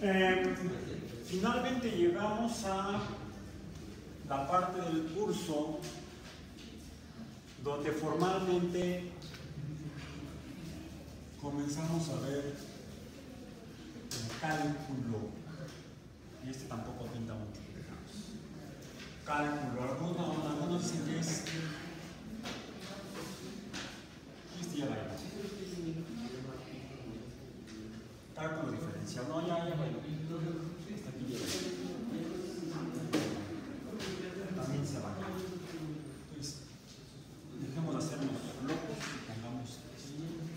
Finalmente llegamos a la parte del curso donde formalmente comenzamos a ver el cálculo, y este tampoco pinta mucho, digamos. Cálculo, algunos dicen que es, este ya bailó. Cálculo diferencial, no, ya bailó. Este aquí ya bailó. También se bailó. Entonces, dejemos de hacernos locos y pongamos así.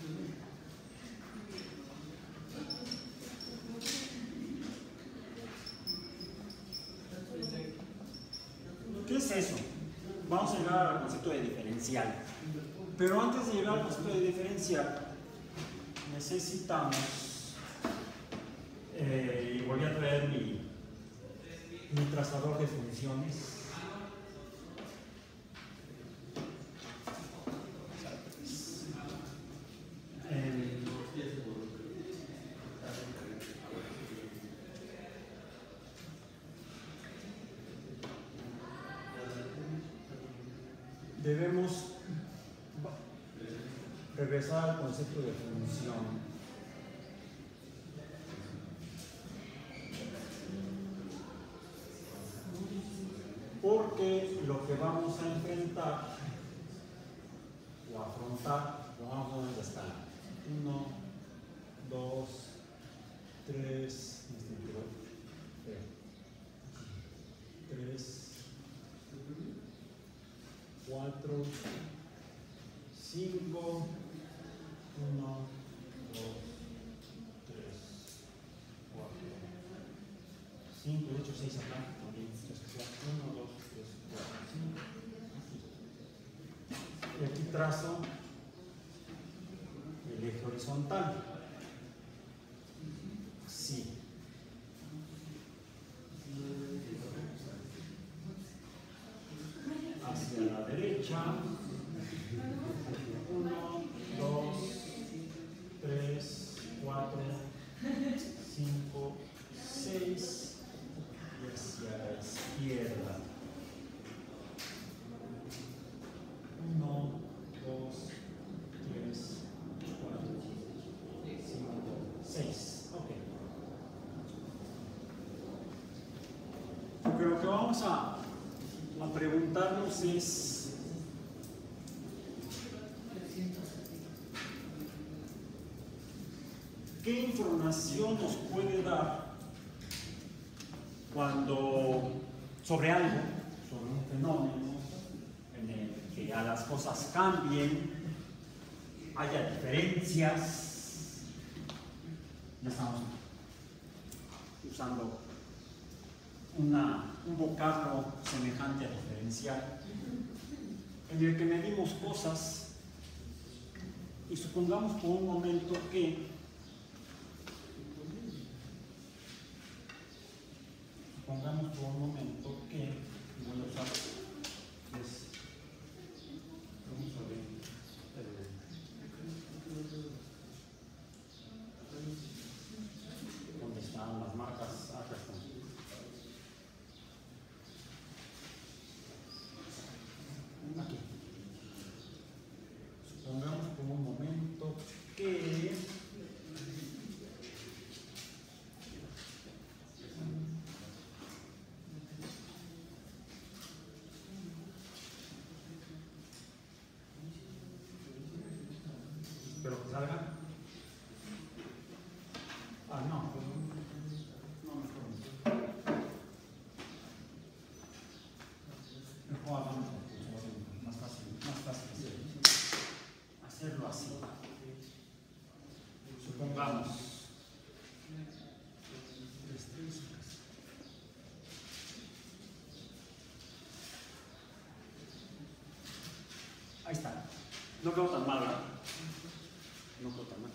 ¿Qué es eso? Vamos a llegar al concepto de diferencial. Pero antes de llegar al concepto de diferencial, necesitamos, y voy a traer mi trazador de funciones. Debemos regresar al concepto de función. Porque lo que vamos a enfrentar o afrontar, lo vamos a ver en la escala. 1, 2, 3, 4, 5, 1, 2, 3, 4, 5, de hecho 6 acá, también 1, 2, 3, 4, 5. Y aquí trazo el eje horizontal. Así. Hacia la derecha. 1, 2, 3, 4, 5, 6 y hacia la izquierda. 1, 2, 3, 4, 5, 6. Ok. Porque lo que vamos a preguntarnos es ¿qué información nos puede dar sobre algo, sobre un fenómeno en el que a las cosas cambien, haya diferencias? Ya estamos usando un vocablo semejante a diferencial, en el que medimos cosas y supongamos por un momento que voy a usar vamos a ver dónde están las marcas. Acá están. Aquí. Supongamos por un momento que espero que salga. No, mejor hagamos más fácil hacerlo así. Supongamos ahí está. No quedó tan mal, ¿verdad? No quedó tan mal.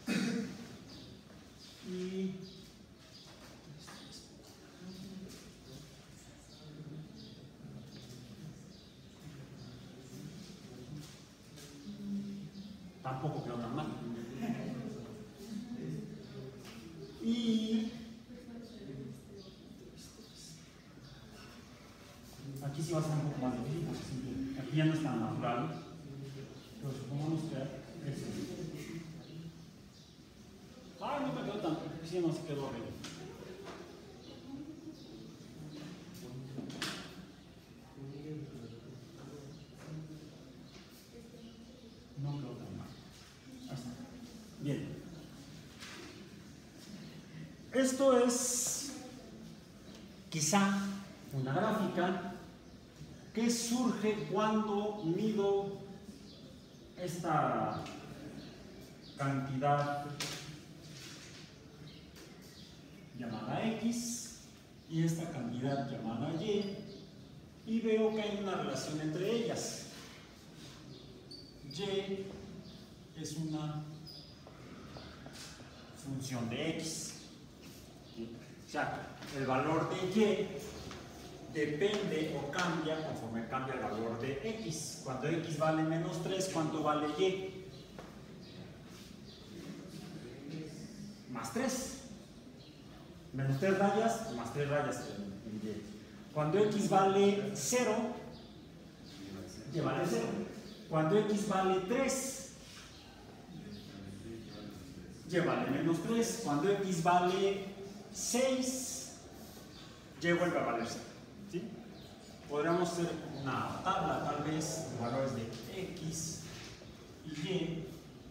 Y tampoco quedó tan mal. Y sí va a ser un poco más difícil porque aquí ya no es tan natural. Pero supongamos que eso. Ay, no me quedó tan. Sí, no se quedó horrible. No quedó tan mal. Ahí está. Bien. Esto es quizá una gráfica que surge cuando mido esta cantidad llamada X y esta cantidad llamada Y veo que hay una relación entre ellas. Y es una función de X. O sea, el valor de Y depende o cambia conforme cambia el valor de X. Cuando X vale menos 3, ¿cuánto vale Y? Más 3. Menos 3 rayas, más 3 rayas en Y. Cuando X vale 0, Y vale 0. Cuando X vale 3, Y vale menos 3. Cuando X vale 6, Y vuelve a valer 0. ¿Sí? Podríamos hacer una tabla, tal vez, de valores de X y Y.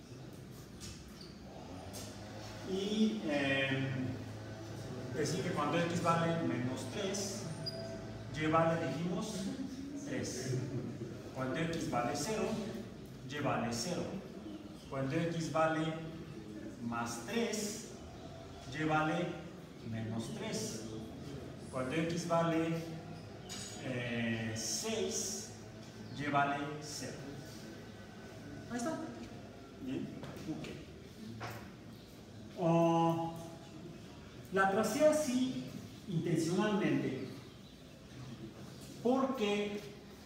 Y decir que cuando X vale menos 3, Y vale, dijimos, 3. Cuando X vale 0, Y vale 0. Cuando X vale más 3, Y vale menos 3. Cuando X vale 6, Y vale 0. Ahí está. Bien. Ok. La tracé así intencionalmente porque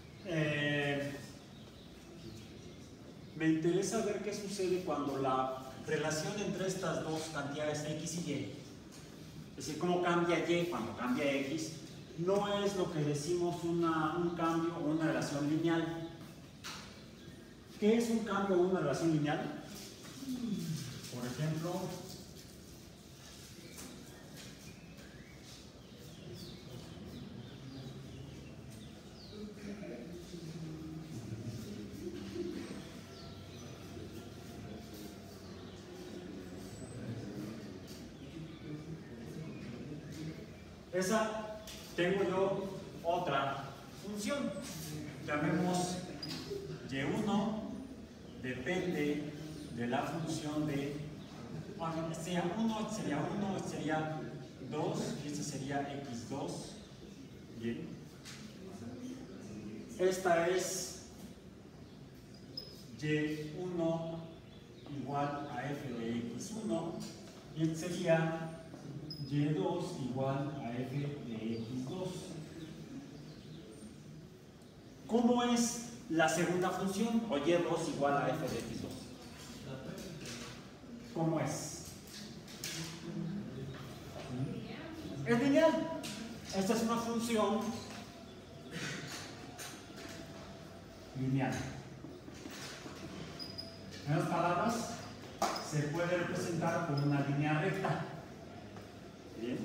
me interesa ver qué sucede cuando la relación entre estas dos cantidades X y Y, es decir, cómo cambia Y cuando cambia X, no es lo que decimos un cambio o una relación lineal. ¿Qué es un cambio o una relación lineal? Por ejemplo, esa, tengo yo otra función, llamemos Y1, depende de la función de, bueno, este sería 1, este sería 1, este sería 2 y este sería X2. Bien. Esta es Y1 igual a f de X1 y este sería Y2 igual a f de X2. ¿Cómo es la segunda función? O Y2 igual a f de X2. ¿Cómo es? Es lineal. Esta es una función lineal. En otras palabras, se puede representar como una línea recta. Bien.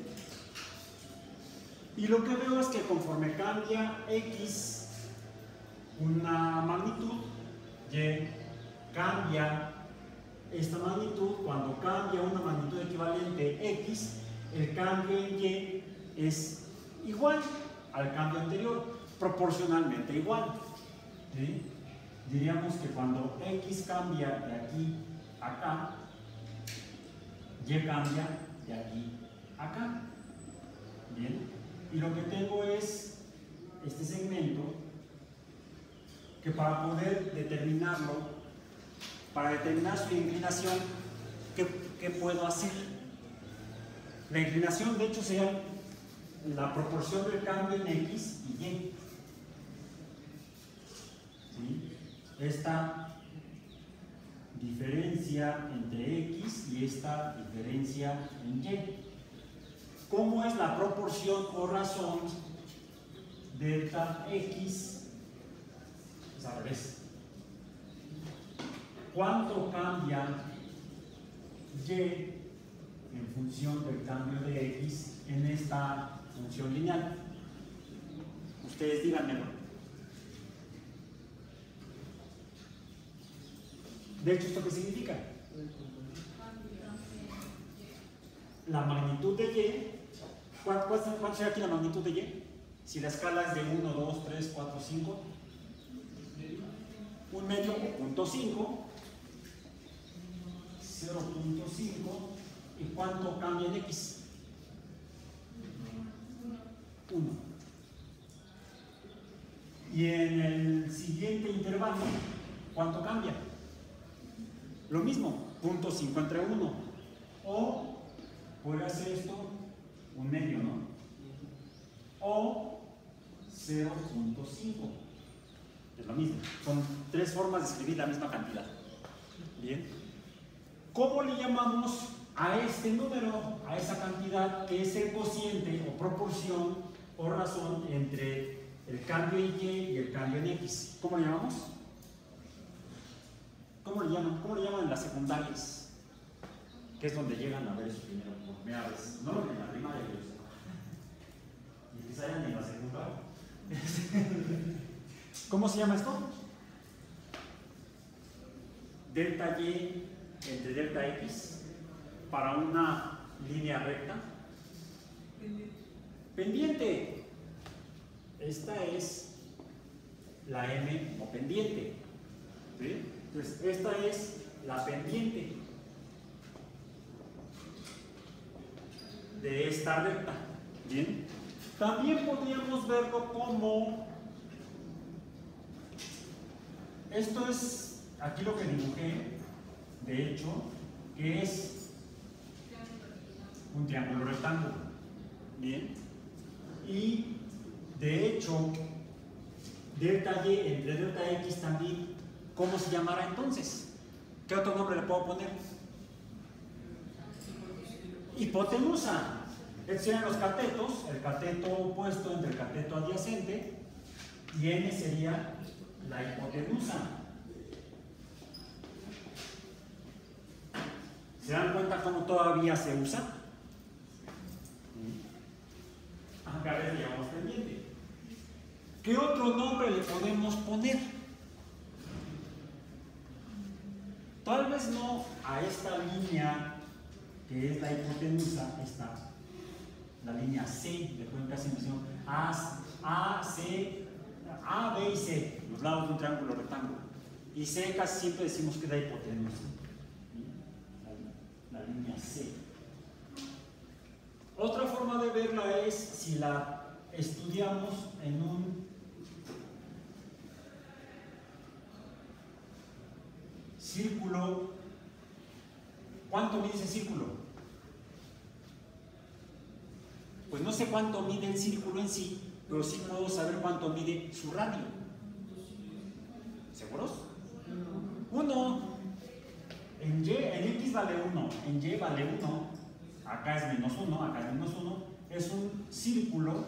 Y lo que veo es que conforme cambia X una magnitud, Y cambia esta magnitud. Cuando cambia una magnitud equivalente X, el cambio en Y es igual al cambio anterior, proporcionalmente igual. ¿Sí? Diríamos que cuando X cambia de aquí a acá, Y cambia de aquí a acá. Bien. Y lo que tengo es este segmento que para poder determinarlo, para determinar su inclinación, ¿qué puedo hacer? La inclinación, de hecho, sería la proporción del cambio en X y Y. ¿Sí? Esta diferencia entre X y esta diferencia en Y. ¿Cómo es la proporción o razón delta X es al revés. ¿Cuánto cambia Y en función del cambio de X en esta función lineal? Ustedes díganmelo. De hecho, ¿esto qué significa? La magnitud de Y. ¿Cuánto será aquí la magnitud de Y? Si la escala es de 1, 2, 3, 4, 5. Un medio o 0.5. 0.5. ¿Y cuánto cambia en X? 1. Y en el siguiente intervalo, ¿cuánto cambia? Lo mismo, 0.5 entre 1. O puede hacer esto un medio, ¿no? O 0.5. Es lo mismo. Son tres formas de escribir la misma cantidad. Bien. ¿Cómo le llamamos a este número, a esa cantidad que es el cociente o proporción o razón entre el cambio en Y y el cambio en X? ¿Cómo le llamamos? ¿Cómo le llaman? ¿Cómo le llaman en las secundarias? Que es donde llegan a ver eso primero por primera vez. No en la primaria, y quizá hayan en la secundaria. ¿Cómo se llama esto? Delta Y entre delta X para una línea recta. Pendiente. Esta es la M o pendiente. ¿Sí? Entonces, esta es la pendiente de esta recta. Bien. También podríamos verlo como, esto es aquí lo que dibujé, de hecho, que es un triángulo rectángulo. Bien. Y de hecho, delta Y entre delta X también, ¿cómo se llamará entonces? ¿Qué otro nombre le puedo poner? Hipotenusa. Estos serían los catetos, el cateto opuesto entre el cateto adyacente, y N sería la hipotenusa. ¿Se dan cuenta cómo todavía se usa? Acá le llamamos pendiente. ¿Qué otro nombre le podemos poner? Tal vez no a esta línea que es la hipotenusa, la línea C de cuenca simulación, A, C, A, B y C, los lados de un triángulo rectángulo. Y C casi siempre decimos que es la hipotenusa. La línea C. Otra forma de verla es si la estudiamos en un círculo. ¿Cuánto mide ese círculo? Pues no sé cuánto mide el círculo en sí, pero sí puedo saber cuánto mide su radio. ¿Seguros? 1. En X vale 1, en Y vale 1, acá es menos 1, acá es menos 1. Es un círculo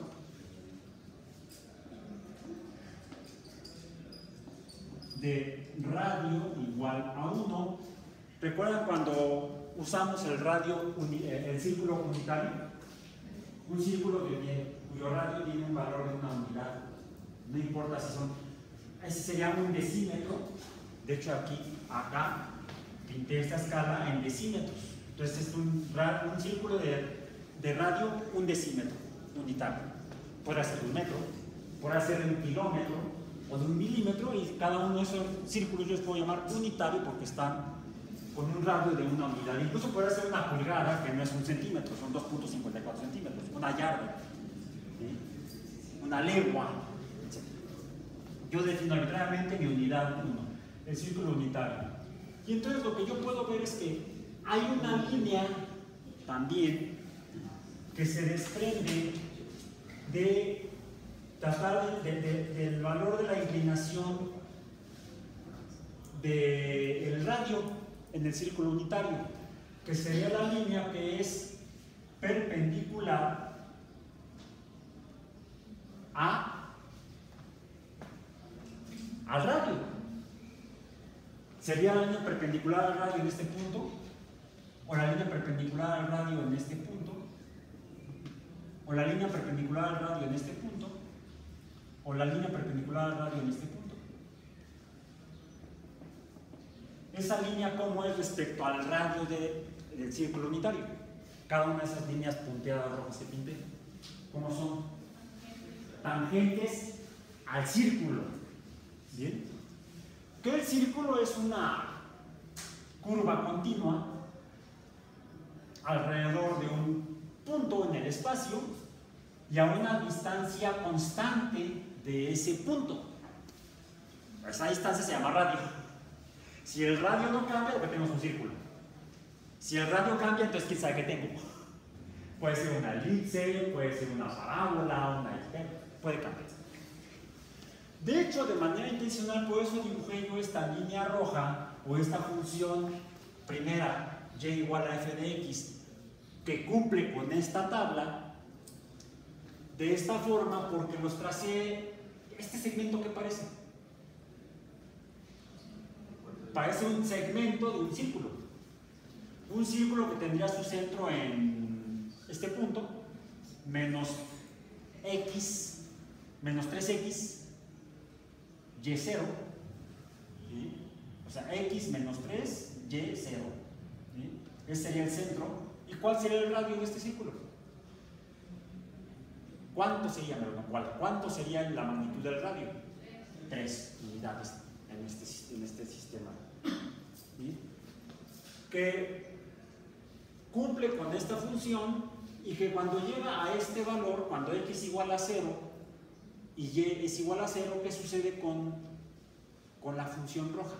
de radio igual a 1. ¿Recuerdan cuando usamos el radio, el círculo unitario? Un círculo cuyo radio tiene un valor de una unidad, no importa si son, ese sería un decímetro. De hecho acá pinté esta escala en decímetros. Entonces es un círculo de radio, un decímetro unitario. Puede ser de un metro, puede ser de un kilómetro o de un milímetro, y cada uno de esos círculos yo los puedo llamar unitario porque están con un radio de una unidad. Incluso puede ser una pulgada, que no es un centímetro, son 2.54 centímetros, una yarda, ¿sí? Una legua, etc. Yo defino arbitrariamente mi unidad 1, el círculo unitario. Y entonces lo que yo puedo ver es que hay una línea también que se desprende de tratar del valor de la inclinación del radio en el círculo unitario, que sería la línea que es perpendicular a al radio. ¿Sería la línea perpendicular al radio en este punto? ¿O la línea perpendicular al radio en este punto? ¿O la línea perpendicular al radio en este punto? ¿O la línea perpendicular al radio en este punto? Esa línea, ¿cómo es respecto al radio del círculo unitario? Cada una de esas líneas punteadas rojas que pinté, ¿cómo son? Tangentes al círculo. ¿Bien? Que el círculo es una curva continua alrededor de un punto en el espacio y a una distancia constante de ese punto. Esa distancia se llama radio. Si el radio no cambia, lo que tenemos es un círculo. Si el radio cambia, entonces quién sabe qué tengo. Puede ser una elipse, puede ser una parábola, puede cambiar. De hecho, de manera intencional, por eso dibujé yo esta línea roja o esta función primera, y igual a f de x, que cumple con esta tabla de esta forma porque los tracé este segmento que parece. Parece un segmento de un círculo. Un círculo que tendría su centro en este punto, menos x, menos 3x, y 0, ¿sí? O sea, x menos 3, y 0. ¿Sí? Ese sería el centro. ¿Y cuál sería el radio de este círculo? ¿Cuánto sería, ¿Cuánto sería la magnitud del radio? 3 unidades en este sistema. ¿Sí? Que cumple con esta función y que cuando llega a este valor, cuando x igual a 0 y y es igual a 0, ¿qué sucede con la función roja?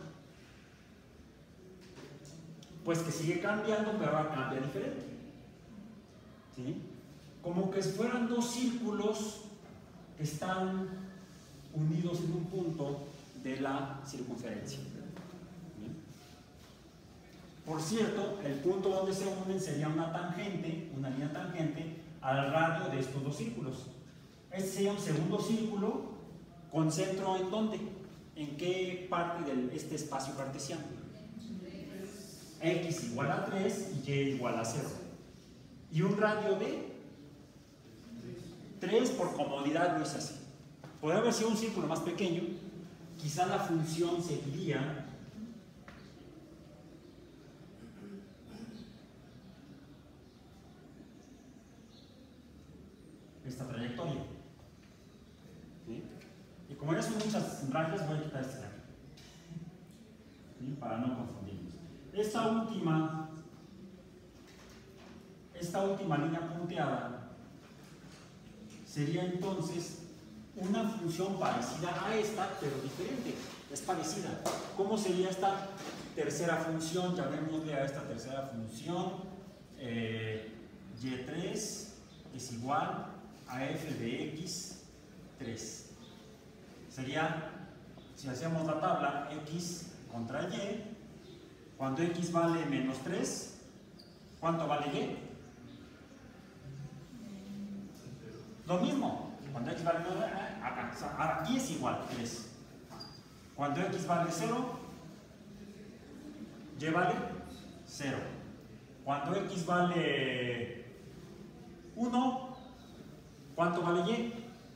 Pues que sigue cambiando, pero ahora cambia diferente. ¿Sí? Como que fueran dos círculos que están unidos en un punto de la circunferencia. ¿Sí? Por cierto, el punto donde se unen sería una tangente, una línea tangente al radio de estos dos círculos. Este sería un segundo círculo con centro ¿en dónde? ¿En qué parte de este espacio cartesiano? X igual a 3 y y igual a 0. Y un radio de 3 por comodidad no es así. Podría haber sido un círculo más pequeño, quizá la función seguiría esta trayectoria. ¿Sí? Y como ya son muchas rayas, voy a quitar este de aquí. ¿Sí? Para no confundirnos. Esta última línea punteada sería entonces una función parecida a esta, pero diferente. Es parecida. ¿Cómo sería esta tercera función? Llamémosle a esta tercera función y3 es igual a f de x 3. Sería, si hacemos la tabla, x contra y. Cuando x vale menos 3, ¿cuánto vale y? Lo mismo. Cuando x vale 9, acá. Aquí es igual, 3. Cuando x vale 0, y vale 0. Cuando x vale 1, ¿cuánto vale y?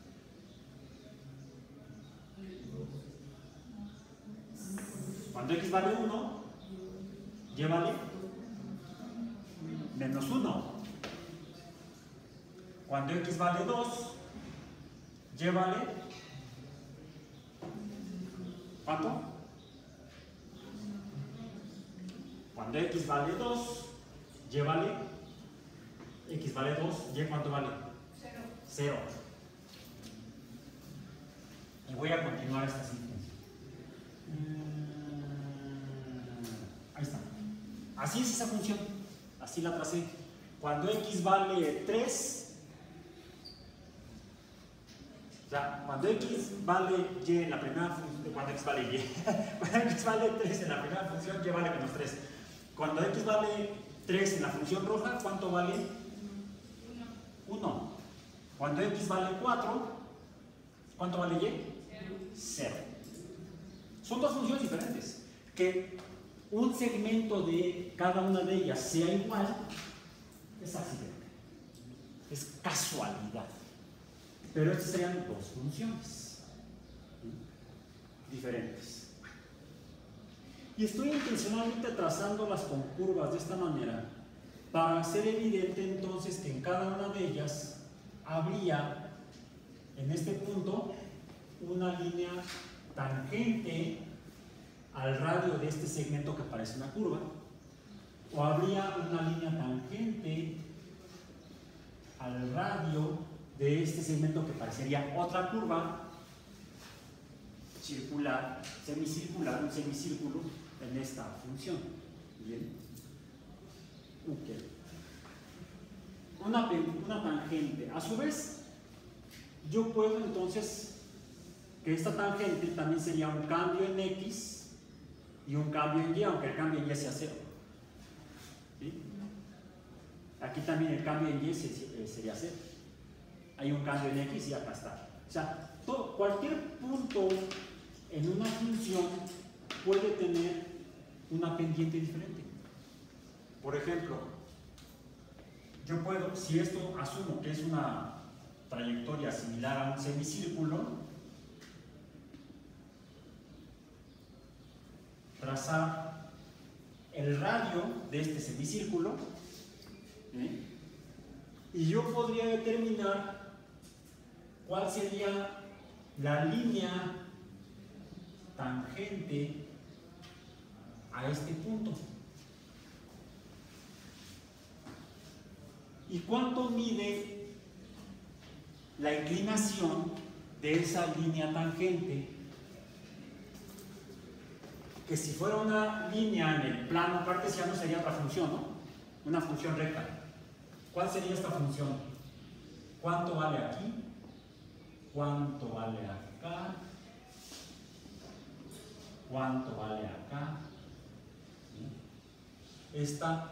Cuando x vale 1, y vale menos 1. Cuando x vale 2, y vale ¿cuánto? Cuando x vale 2, y vale x vale 2, y ¿cuánto vale? 0. Y voy a continuar esta secuencia. Ahí está. Así es esa función. Así la tracé. Cuando x vale 3, o sea, cuando x vale y en la primera función, cuando x vale y, cuando x vale 3 en la primera función, y vale menos 3. Cuando x vale 3 en la función roja, ¿cuánto vale? 1. Cuando x vale 4, ¿cuánto vale y? 0. Son dos funciones diferentes. Que un segmento de cada una de ellas sea igual es accidente, es casualidad. Pero estas serían dos funciones diferentes. Y estoy intencionalmente trazándolas con curvas de esta manera para hacer evidente entonces que en cada una de ellas habría en este punto una línea tangente al radio de este segmento que parece una curva, o habría una línea tangente al radio de este segmento que parecería otra curva circular, semicircular, un semicírculo en esta función. Bien. Ok. Una tangente. A su vez, yo puedo entonces que esta tangente también sería un cambio en X y un cambio en Y, aunque el cambio en Y sea cero. ¿Sí? Aquí también el cambio en Y sería cero. Hay un cambio en X y acá está. O sea, cualquier punto en una función puede tener una pendiente diferente. Por ejemplo, yo puedo, si esto asumo que es una trayectoria similar a un semicírculo, trazar el radio de este semicírculo, ¿sí? Y yo podría determinar cuál sería la línea tangente a este punto. ¿Y cuánto mide la inclinación de esa línea tangente? Que si fuera una línea en el plano cartesiano sería otra función, ¿no? Una función recta. ¿Cuál sería esta función? ¿Cuánto vale aquí? ¿Cuánto vale acá? ¿Cuánto vale acá? ¿Sí? Esta,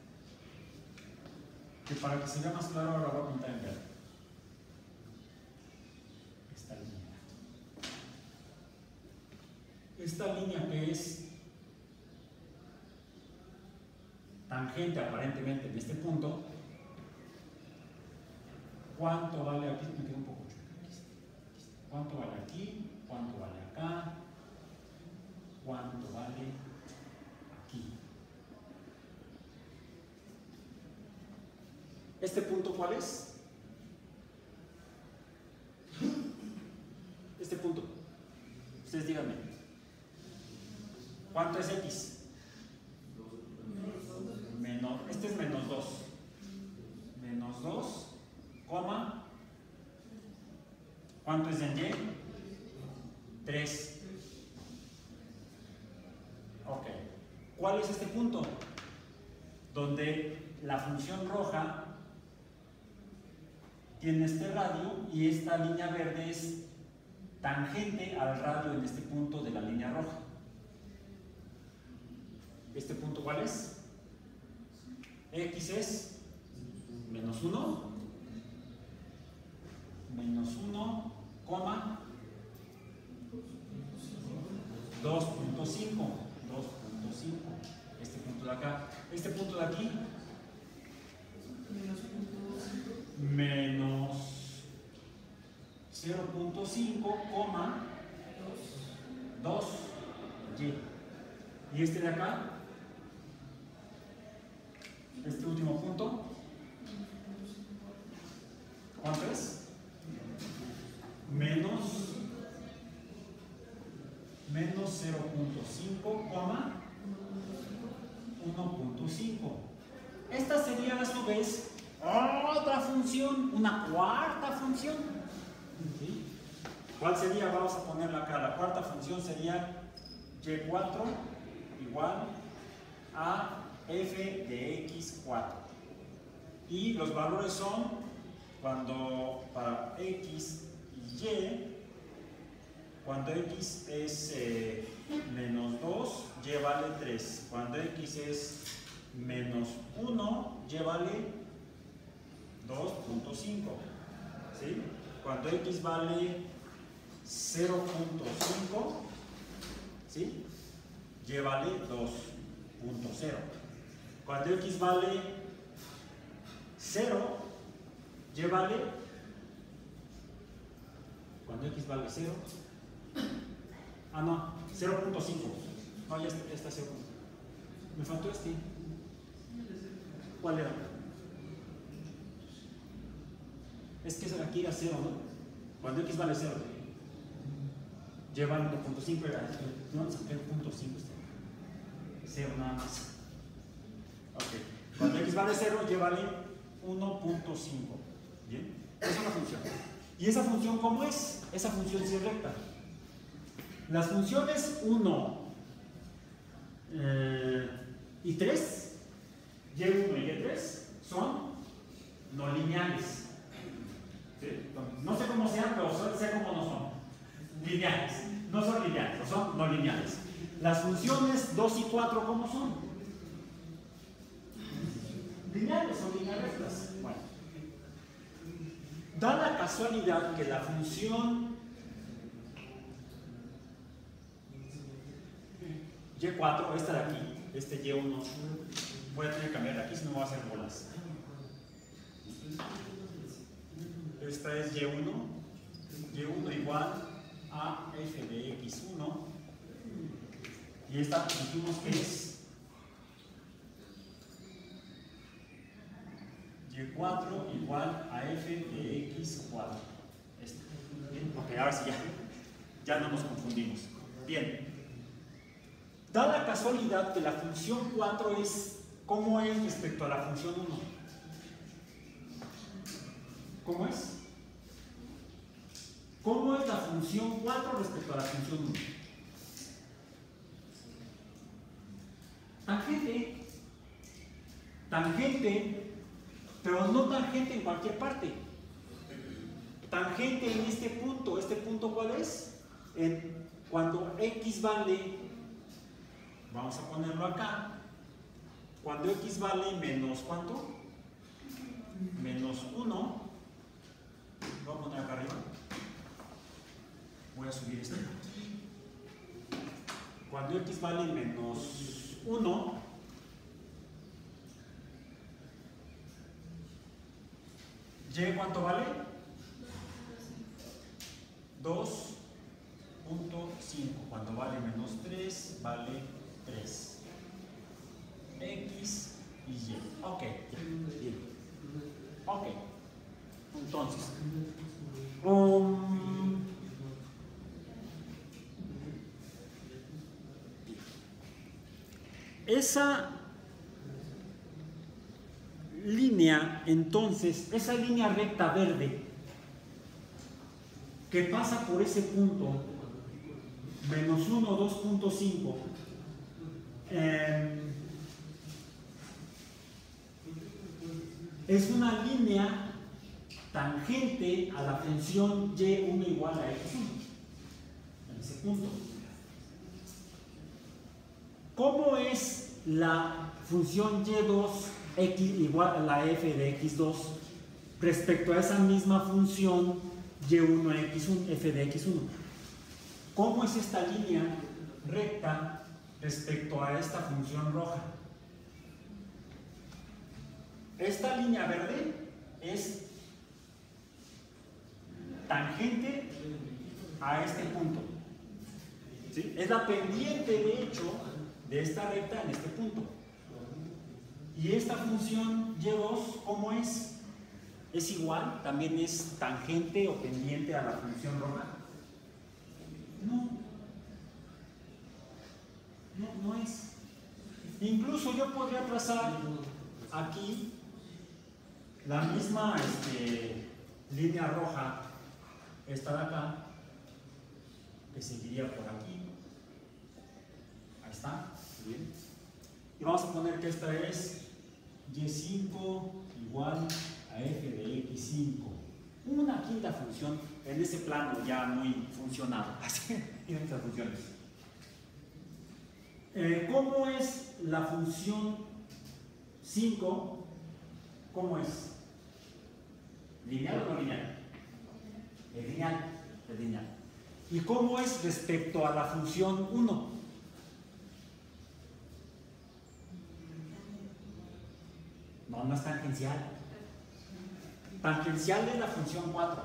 que para que se vea más claro ahora voy a pintar en verde. Esta línea. Esta línea que es tangente aparentemente en este punto, ¿cuánto vale aquí? Me queda un poco chueco. ¿Cuánto vale aquí? ¿Cuánto vale acá? ¿Cuánto vale aquí? ¿Este punto cuál es? Este punto. Ustedes díganme. ¿Cuánto es X? Este es menos 2. Menos 2, coma. ¿Cuánto es en Y? 3. Ok. ¿Cuál es este punto? Donde la función roja tiene este radio y esta línea verde es tangente al radio en este punto de la línea roja. ¿Este punto cuál es? X es menos 1, menos 1, coma 2.5, este punto de acá, este punto de aquí, menos 0.5, coma 2y. Y este de acá, este último punto, ¿cuánto es? Menos 0.5, coma 1.5. Esta sería a su vez otra función, una cuarta función. ¿Sí? ¿Cuál sería? Vamos a ponerla acá. La cuarta función sería y4 igual a f de x4. Y los valores son, cuando para x y y, cuando x es menos 2, y vale 3. Cuando x es menos 1, y vale 2.5. ¿Sí? Cuando x vale 0.5, ¿sí? Y vale 2.0. Cuando x vale 0, y vale, cuando x vale 0, ah no, 0.5. No, ya está 0. Me faltó este. ¿Cuál era? Es que aquí era 0, ¿no? Cuando x vale 0. Lleva 1.5, era. No, saqué el punto 5. 0 nada más. Ok. Cuando x vale 0, llévale 1.5. Bien. Esa es una función. ¿Y esa función cómo es? Esa función sí es recta. Las funciones 1 y 3, y1 y y3, son no lineales. ¿Sí? No sé cómo sean, pero sé cómo no son. Lineales. No son lineales, son no lineales. Las funciones 2 y 4, ¿cómo son? Lineales, son líneas rectas. Bueno. Da la casualidad que la función y4, esta de aquí, este y1, voy a tener que cambiar de aquí, si no me voy a hacer bolas. Esta es y1 igual a f de x1, y esta dijimos que es y4 igual a f de x4. Bien, ok, ahora sí ya no nos confundimos. Bien. Da la casualidad que la función 4 es, ¿cómo es respecto a la función 1? ¿Cómo es? ¿Cómo es la función 4 respecto a la función 1? Tangente, pero no tangente en cualquier parte. Tangente en este punto ¿cuál es? Cuando x vale, vamos a ponerlo acá, cuando x vale menos ¿cuánto? Menos 1, voy a poner acá arriba, voy a subir este. Cuando x vale menos 1, ¿y cuánto vale? 2.5. Cuando vale menos 3, vale 3. X y y. Ok, bien. Ok. Entonces, esa línea, entonces, esa línea recta verde que pasa por ese punto, menos 1, 2.5, es una línea tangente a la función y1 igual a x1, en ese punto. ¿Cómo es la función y2 x igual a la f de x2 respecto a esa misma función y1 x1, f de x1? ¿Cómo es esta línea recta respecto a esta función roja? Esta línea verde es tangente a este punto. ¿Sí? Es la pendiente, de hecho, de esta recta en este punto. Y esta función y2, ¿cómo es? ¿Es igual? ¿También es tangente o pendiente a la función roja? No es. Incluso yo podría trazar aquí la misma línea roja, esta de acá, que seguiría por aquí. Ahí está, bien. Y vamos a poner que esta es y5 igual a f de x5. Una quinta función en ese plano ya muy funcionado. Así tienen estas funciones. ¿Cómo es la función 5? ¿Cómo es? ¿Lineal o no lineal? Es lineal. ¿Y cómo es respecto a la función 1? No, no es tangencial. Tangencial es la función 4.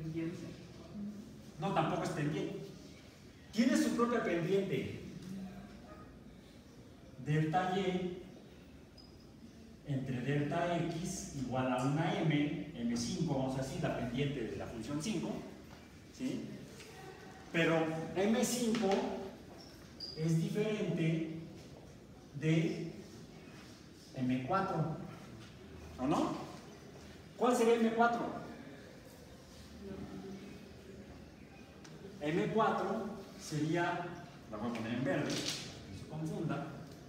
No, tampoco es pendiente. Tiene su propia pendiente. Delta y entre delta x igual a una m5, vamos a decir, la pendiente de la función 5, ¿sí? Pero m5 es diferente de m4, ¿o no? ¿Cuál sería m4? m4 sería, la voy a poner en verde, no se confunda.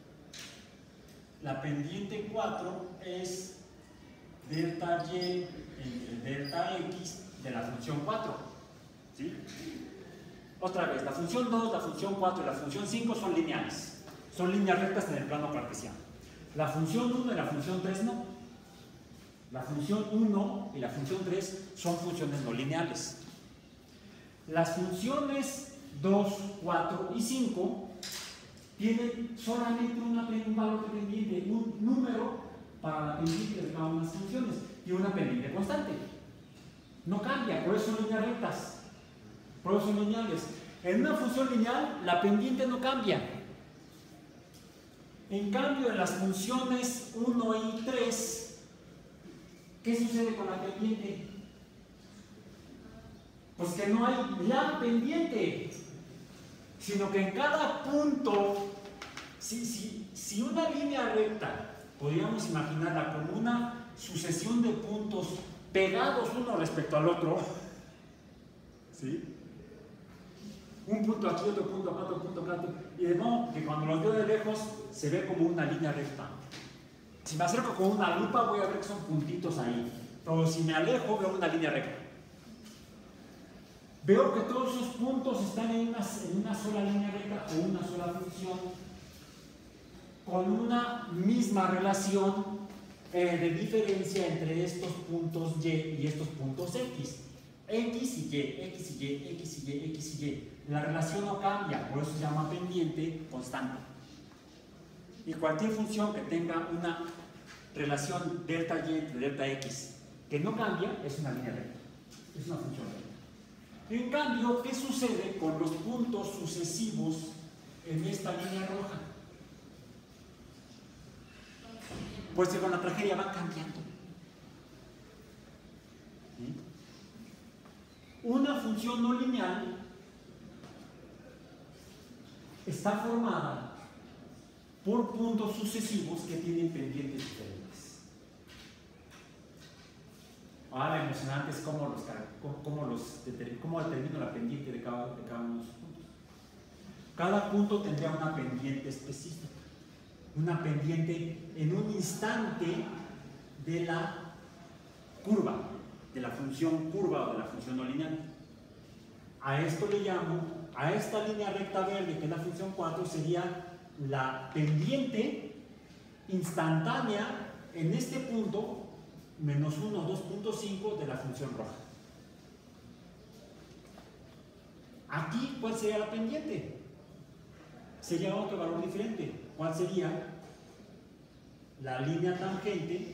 La pendiente 4 es delta y entre delta x de la función 4. ¿Sí? Otra vez, la función 2, la función 4 y la función 5 son lineales. Son líneas rectas en el plano cartesiano. La función 1 y la función 3 no. La función 1 y la función 3 son funciones no lineales. Las funciones 2, 4 y 5 tienen solamente un valor de pendiente, un número para la pendiente de cada una de las funciones y una pendiente constante. No cambia, por eso son líneas rectas, por eso son lineales. En una función lineal, la pendiente no cambia. En cambio, en las funciones 1 y 3, ¿qué sucede con la pendiente? Pues que no hay la pendiente, sino que en cada punto, si una línea recta, podríamos imaginarla como una sucesión de puntos pegados uno respecto al otro, ¿sí? Un punto aquí, otro punto acá, otro punto acá, y de modo que cuando los veo de lejos se ve como una línea recta. Si me acerco con una lupa voy a ver que son puntitos ahí, pero si me alejo veo una línea recta. Veo que todos esos puntos están en una sola línea recta o una sola función con una misma relación de diferencia entre estos puntos y y estos puntos x. X y y, x y y, x y y, x y y. La relación no cambia, por eso se llama pendiente constante. Y cualquier función que tenga una relación delta y entre delta x que no cambia es una línea recta, es una función recta. En cambio, ¿qué sucede con los puntos sucesivos en esta línea roja? Pues que con la tragedia van cambiando. ¿Sí? Una función no lineal está formada por puntos sucesivos que tienen pendientes diferentes. Ahora, lo emocionante es cómo determino la pendiente de cada uno de los puntos. Cada punto tendría una pendiente específica, una pendiente en un instante de la curva, de la función curva o de la función no lineal. A esto le llamo, a esta línea recta verde, que es la función 4, sería la pendiente instantánea en este punto menos 1, 2.5 de la función roja. Aquí, ¿cuál sería la pendiente? Sería otro valor diferente. ¿Cuál sería? La línea tangente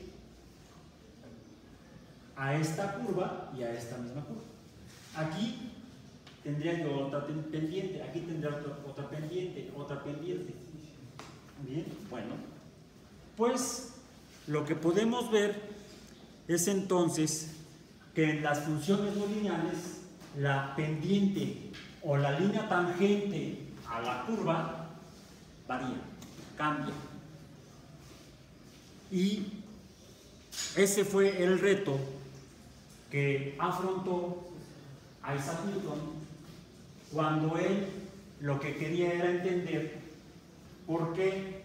a esta curva y a esta misma curva. Aquí tendría yo otra pendiente, aquí tendría otra pendiente, otra pendiente. Bien, bueno. Pues lo que podemos ver es entonces que en las funciones no lineales la pendiente o la línea tangente a la curva varía, cambia. Y ese fue el reto que afrontó Isaac Newton cuando él lo que quería era entender por qué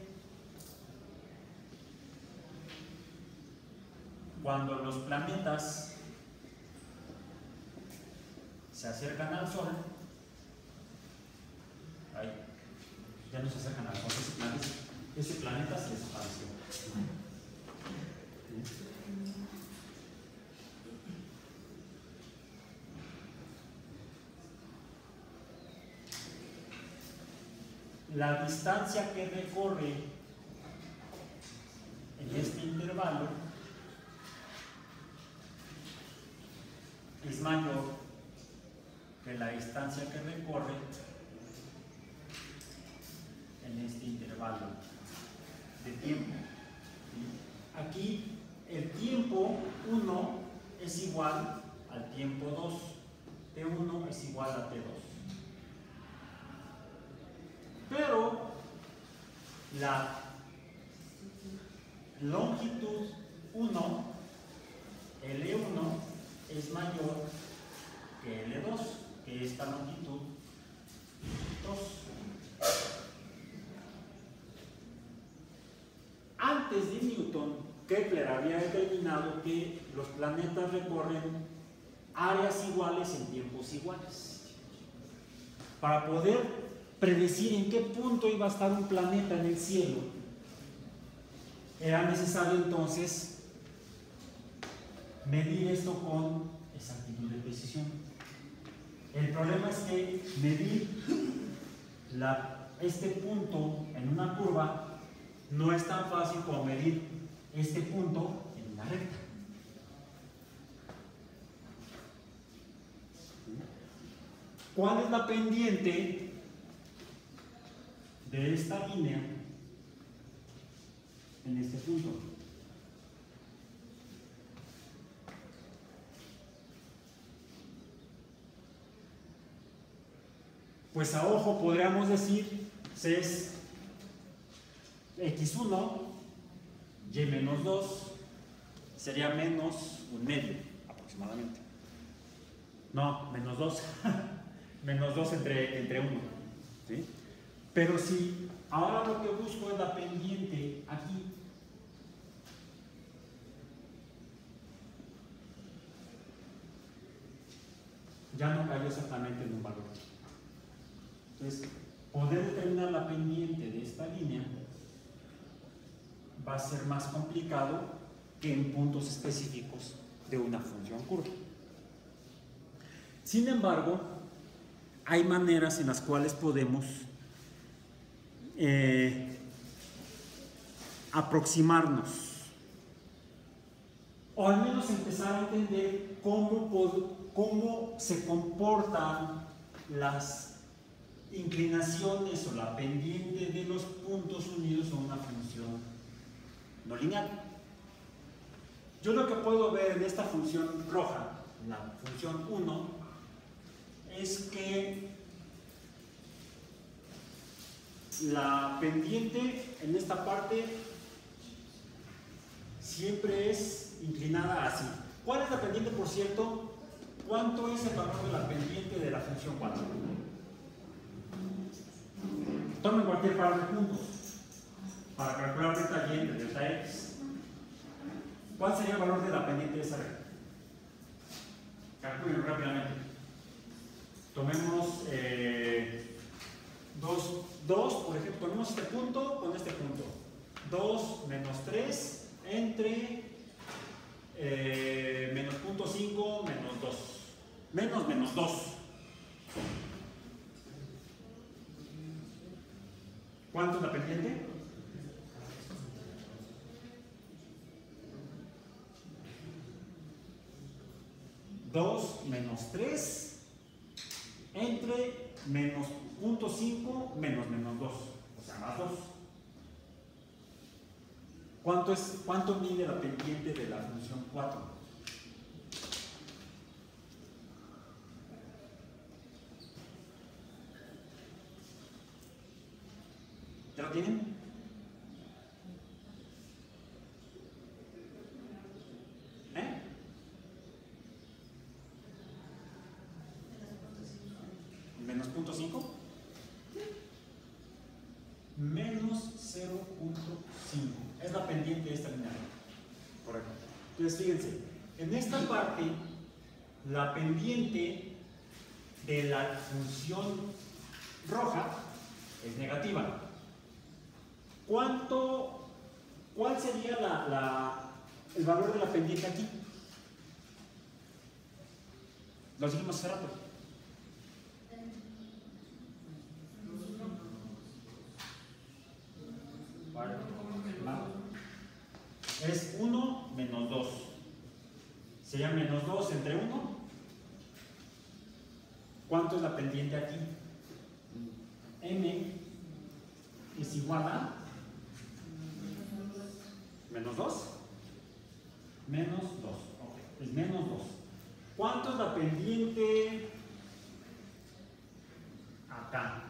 cuando los planetas se acercan al Sol, ya no se acercan al Sol, ese planeta se desapareció. La distancia que recorre en este intervalo es mayor que la distancia que recorre en este intervalo de tiempo. Aquí el tiempo 1 es igual al tiempo 2, T1 es igual a T2. Pero la longitud 1, L1, es mayor que L2, que esta longitud 2. Antes de Newton, Kepler había determinado que los planetas recorren áreas iguales en tiempos iguales. Para poder predecir en qué punto iba a estar un planeta en el cielo, era necesario entonces medir esto con exactitud de precisión. El problema es que medir este punto en una curva no es tan fácil como medir este punto en una recta. ¿Cuál es la pendiente de esta línea en este punto? Pues a ojo podríamos decir es x1, y menos 2, sería menos un medio aproximadamente. No, menos 2. Menos 2 entre 1. ¿Sí? Pero si ahora lo que busco es la pendiente aquí, ya no cayó exactamente en un valor. Entonces, poder determinar la pendiente de esta línea va a ser más complicado que en puntos específicos de una función curva. Sin embargo, hay maneras en las cuales podemos aproximarnos, o al menos empezar a entender cómo se comportan las inclinaciones o la pendiente de los puntos unidos a una función no lineal. Yo lo que puedo ver en esta función roja, la función 1, es que la pendiente en esta parte siempre es inclinada así. ¿Cuál es la pendiente, por cierto? ¿Cuánto es el valor de la pendiente de la función 4? Tomen cualquier par de puntos para calcular delta y entre delta x. ¿Cuál sería el valor de la pendiente de esa recta? Calculen rápidamente. Tomemos 2, por ejemplo, tomemos este punto con este punto. 2 menos 3 entre menos 0.5 menos 2. Menos 2. ¿Cuánto es la pendiente? Dos menos 3 entre menos 0.5 menos 2, o sea, más 2. ¿Cuánto mide la pendiente de la función 4? ¿Ya lo tienen? ¿Menos 0.5? Menos 0.5 es la pendiente de esta línea. Correcto. Entonces fíjense, en esta parte la pendiente de la función roja es negativa. ¿Cuál sería el valor de la pendiente aquí? Lo dijimos hace rato. Es 1 menos 2. Sería menos 2 entre 1 ¿Cuánto es la pendiente aquí? M es igual a menos 2. Menos 2. Ok, es menos 2. ¿Cuánto es la pendiente acá?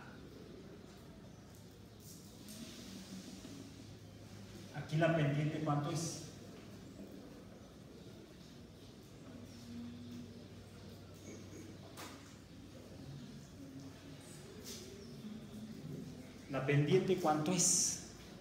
Aquí la pendiente, ¿cuánto es? La pendiente, ¿cuánto es?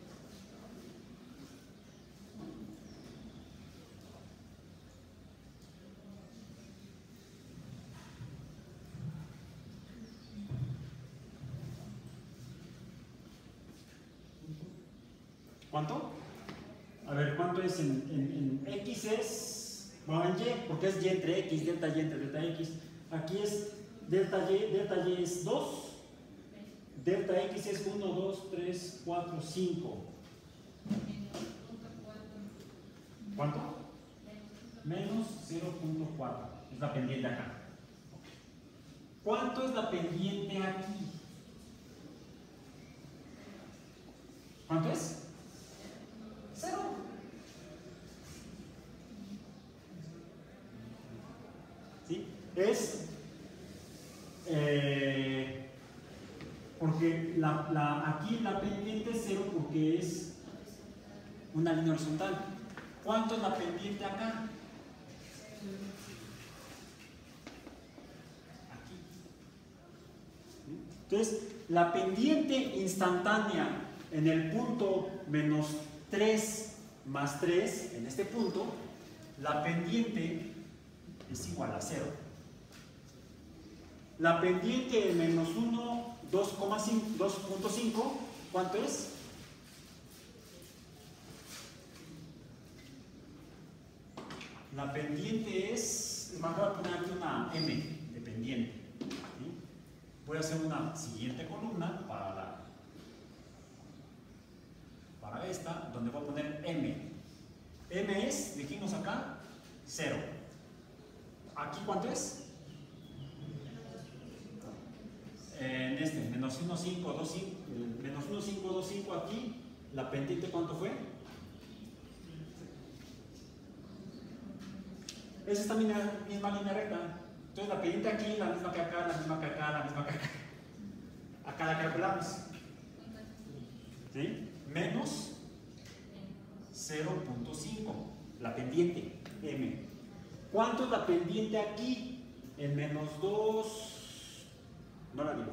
¿Cuánto? A ver, ¿cuánto es en X? Es, bueno, en Y, porque es Y entre X, delta Y entre delta X. Aquí es delta Y es 2. Delta X es 1, 2, 3, 4, 5. ¿Cuánto? Menos 0.4. Es la pendiente acá. ¿Cuánto es la pendiente aquí? ¿Cuánto es? 0. ¿Sí? Es porque aquí la pendiente es 0 porque es una línea horizontal. ¿Cuánto es la pendiente acá? Aquí. Entonces, la pendiente instantánea en el punto menos 3 más 3, en este punto, la pendiente es igual a 0. La pendiente de menos 1, 2.5, ¿cuánto es? La pendiente es, me voy a poner aquí una M de pendiente. ¿Sí? Voy a hacer una siguiente columna para esta, donde voy a poner M. M es, dijimos acá, 0. ¿Aquí cuánto es? En este, menos 1, 5, 2, 5, menos 1, 5, 2, 5 aquí, la pendiente ¿cuánto fue? Es esta misma línea recta. Entonces la pendiente aquí, la misma que acá, la misma que acá, la misma que acá. Acá la calculamos. ¿Sí? Menos 0.5, la pendiente, M. ¿Cuánto es la pendiente aquí? En menos 2... No la digo.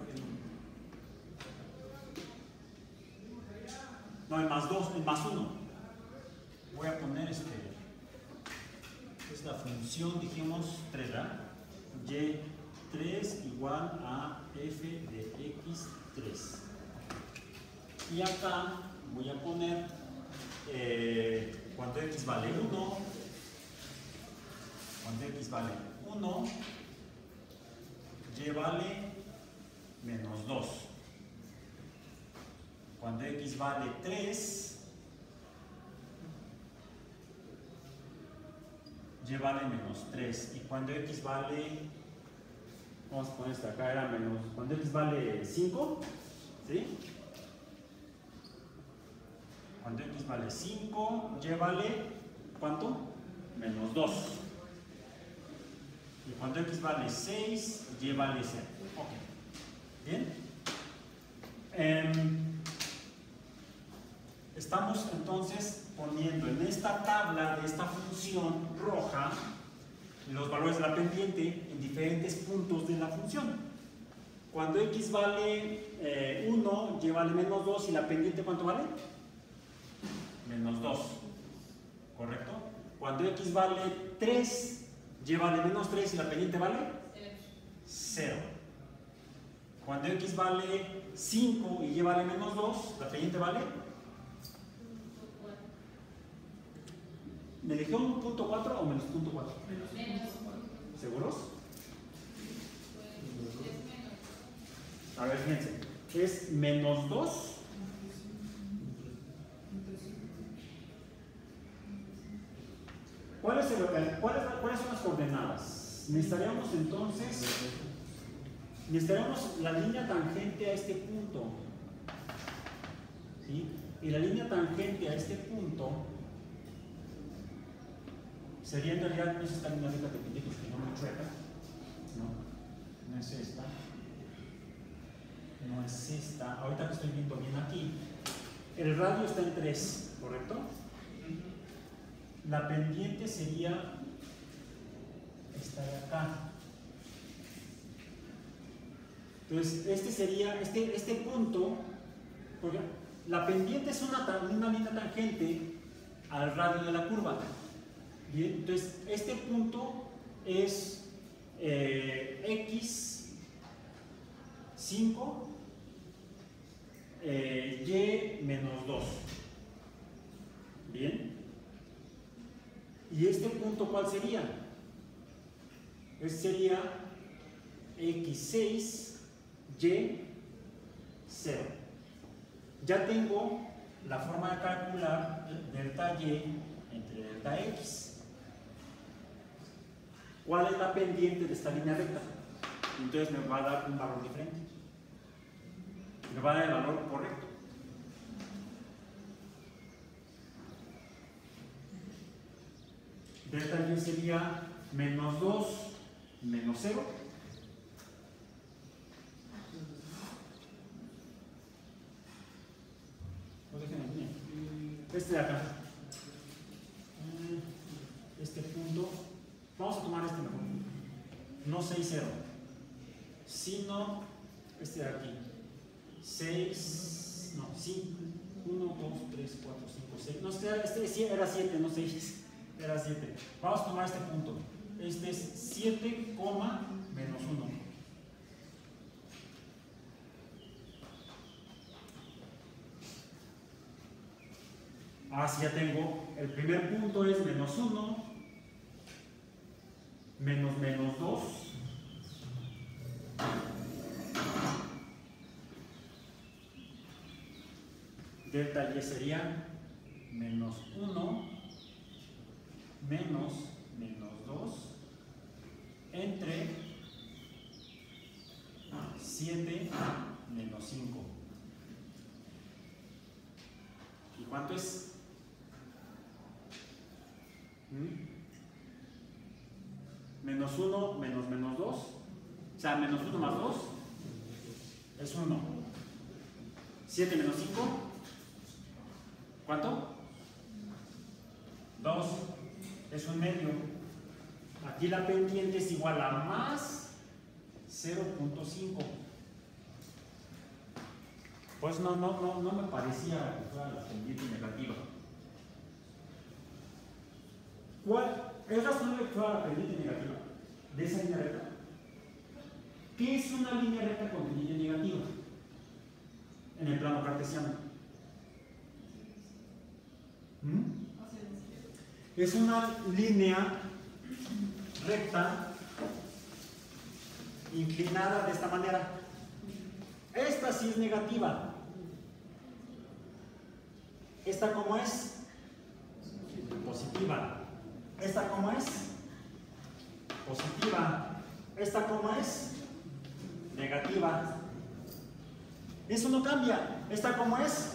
No, en más 2, en más 1. Voy a poner es la función, dijimos 3, ¿verdad? Y3 igual a f de x3. Y acá voy a poner cuando x vale 1, cuando x vale 1, y vale menos 2. Cuando x vale 3, y vale menos 3. Y cuando x vale, vamos a poner esta acá, era menos, cuando x vale 5, ¿sí? Cuando x vale 5, y vale, ¿cuánto? Menos 2. Y cuando x vale 6, y vale 0. Ok. ¿Bien? Estamos entonces poniendo en esta tabla de esta función roja los valores de la pendiente en diferentes puntos de la función. Cuando x vale 1, y vale menos 2, y la pendiente ¿cuánto vale? Menos 2. ¿Correcto? Cuando x vale 3, y vale menos 3, y la pendiente vale 0. Cuando x vale 5 y y vale menos 2, la pendiente vale. ¿Me dijeron 1.4 o menos 0.4? ¿Seguros? A ver, fíjense. Es menos 2. ¿Cuáles son las coordenadas? Necesitaríamos entonces necesitaremos la línea tangente a este punto, ¿sí? Y la línea tangente a este punto sería en realidad, no es esta línea recta que pinté, que no me chueca, no es esta, no es esta, ahorita que estoy viendo bien aquí, el radio está en 3, ¿correcto? La pendiente sería esta de acá. Entonces, este sería, este punto, porque la pendiente es una línea tangente al radio de la curva. Bien, entonces, este punto es x5 y menos 2. Bien. ¿Y este punto cuál sería? Este sería x6 y 0. Ya tengo la forma de calcular delta y entre delta x. ¿Cuál es la pendiente de esta línea recta? Entonces me va a dar un valor diferente. Me va a dar el valor correcto. Delta y sería menos 2 menos 0. Este de acá. Este punto. Vamos a tomar este mejor. No 6, 0. Sino este de aquí. 6, no, 5. 1, 2, 3, 4, 5, 6. No, este era 7, no 6. Era 7. Vamos a tomar este punto. Este es 7, menos 1. Así ya tengo. El primer punto es menos 1, menos 2. Delta y sería menos 1, menos 2, entre 7 menos 5. ¿Y cuánto es? Menos 1 menos 2, o sea, menos 1 más 2 es 1. 7 menos 5, ¿cuánto? 2, es un medio. Aquí la pendiente es igual a más 0.5. Pues no me parecía que fuera la pendiente negativa. ¿Cuál es razonable que fuera la pendiente negativa de esa línea recta? ¿Qué es una línea recta con pendiente negativa en el plano cartesiano? Es una línea recta inclinada de esta manera. Esta sí es negativa. ¿Esta cómo es? Positiva. ¿Esta cómo es? Positiva. ¿Esta cómo es? Negativa. Eso no cambia. ¿Esta cómo es?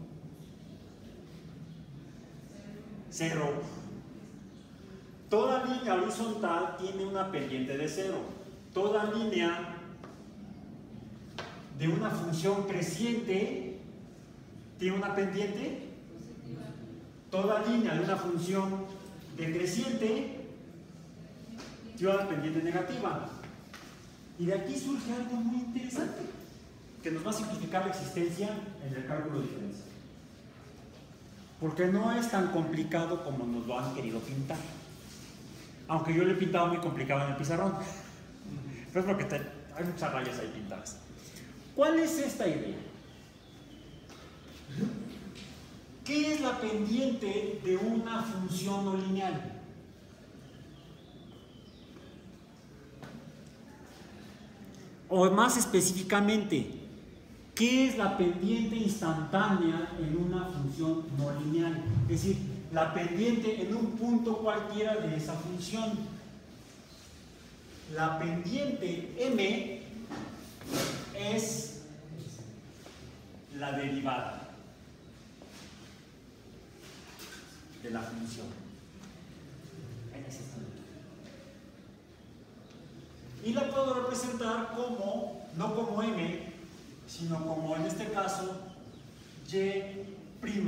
0. Toda línea horizontal tiene una pendiente de 0. Toda línea de una función creciente tiene una pendiente. Toda línea de una función decreciente tiene una pendiente negativa. Y de aquí surge algo muy interesante que nos va a simplificar la existencia en el cálculo diferencial. Porque no es tan complicado como nos lo han querido pintar. Aunque yo lo he pintado muy complicado en el pizarrón. Pero es porque hay muchas rayas ahí pintadas. ¿Cuál es esta idea? ¿Qué es la pendiente de una función no lineal? O más específicamente, ¿qué es la pendiente instantánea en una función no lineal? Es decir, la pendiente en un punto cualquiera de esa función. La pendiente m es la derivada de la función. Y la puedo representar como, no como m, sino como en este caso y'.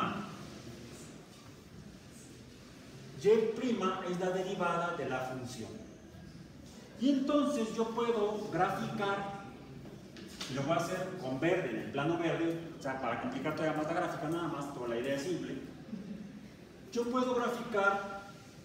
Y' es la derivada de la función. Y entonces yo puedo graficar, y lo voy a hacer con verde, en el plano verde, o sea, para complicar todavía más la gráfica nada más, pero la idea es simple. Yo puedo graficar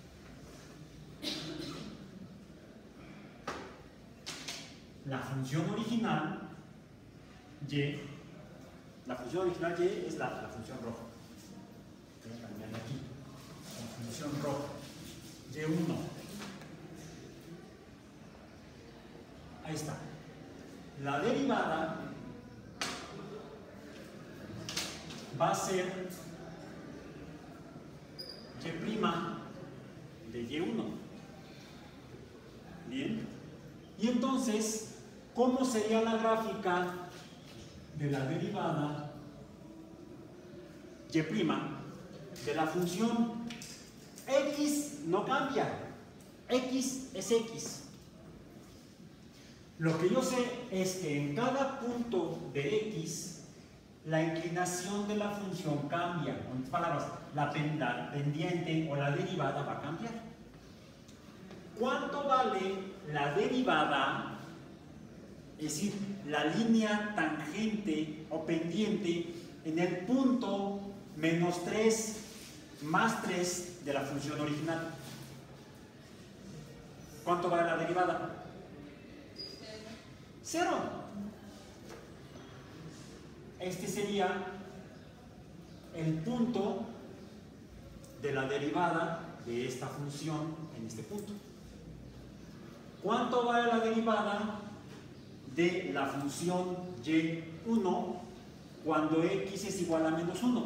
la función original y. La función original y es la función roja. Voy a cambiarle aquí. La función roja. Y1. Ahí está. La derivada va a ser y' de y1. Bien. Y entonces, ¿cómo sería la gráfica de la derivada y' de la función? X no cambia. X es X. Lo que yo sé es que en cada punto de X, la inclinación de la función cambia. En otras palabras, la pendiente o la derivada va a cambiar. ¿Cuánto vale la derivada? Es decir, la línea tangente o pendiente en el punto menos 3 más 3 de la función original. ¿Cuánto vale la derivada? 0. Este sería el punto de la derivada de esta función en este punto. ¿Cuánto vale la derivada de la función y1 cuando x es igual a menos 1?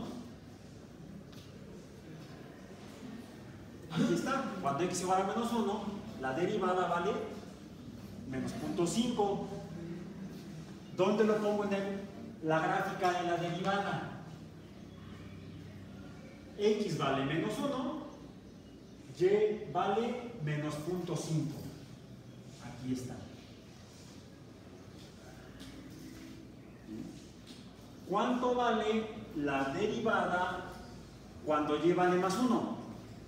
Aquí está. Cuando x es igual a menos 1, la derivada vale menos 0.5. ¿Dónde lo pongo en la gráfica de la derivada? X vale menos 1, y vale menos 0.5. Aquí está. ¿Cuánto vale la derivada cuando y vale más 1?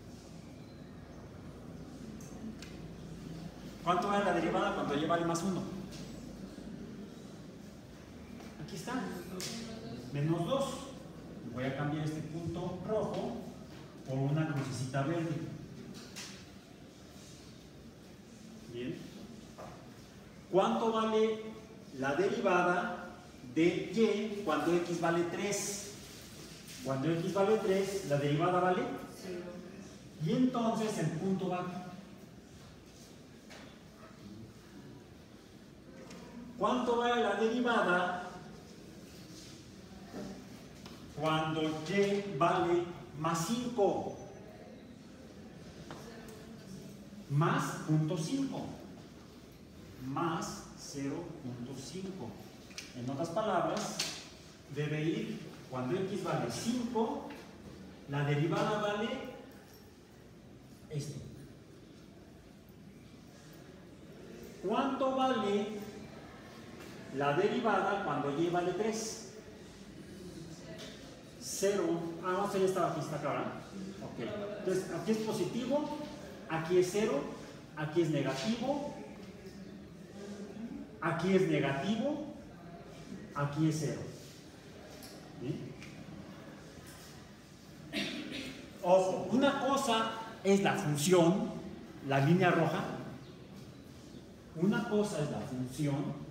¿Cuánto vale la derivada cuando y vale más 1? Aquí está. Menos 2. Voy a cambiar este punto rojo por una crucecita verde. Bien. ¿Cuánto vale la derivada de y cuando x vale 3? Cuando x vale 3, la derivada vale 0. Y entonces el punto va aquí. ¿Cuánto vale la derivada cuando y vale más 5? Más 0.5. Más 0.5. En otras palabras, debe ir cuando x vale 5, la derivada vale esto. ¿Cuánto vale la derivada cuando y vale 3? 0. Vamos a hacer esta aquí, está acá, ¿verdad? Ok. Entonces, aquí es positivo, aquí es 0, aquí es negativo, aquí es negativo, aquí es 0. ¿Sí? Ojo, una cosa es la función, la línea roja. Una cosa es la función.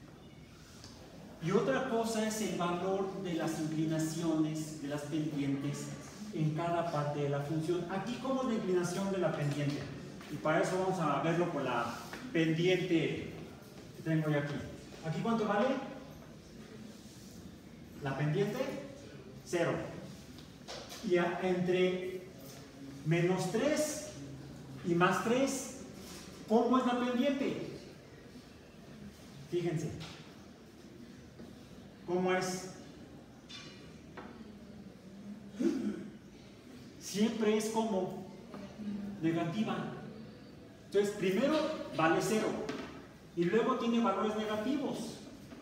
Y otra cosa es el valor de las inclinaciones de las pendientes en cada parte de la función. Aquí, ¿cómo es la inclinación de la pendiente? Y para eso vamos a verlo con la pendiente que tengo yo aquí. ¿Aquí cuánto vale? La pendiente, 0. Y entre menos 3 y más 3, ¿cómo es la pendiente? Fíjense. ¿cómo es? Siempre es como negativa. Entonces, primero vale 0 y luego tiene valores negativos.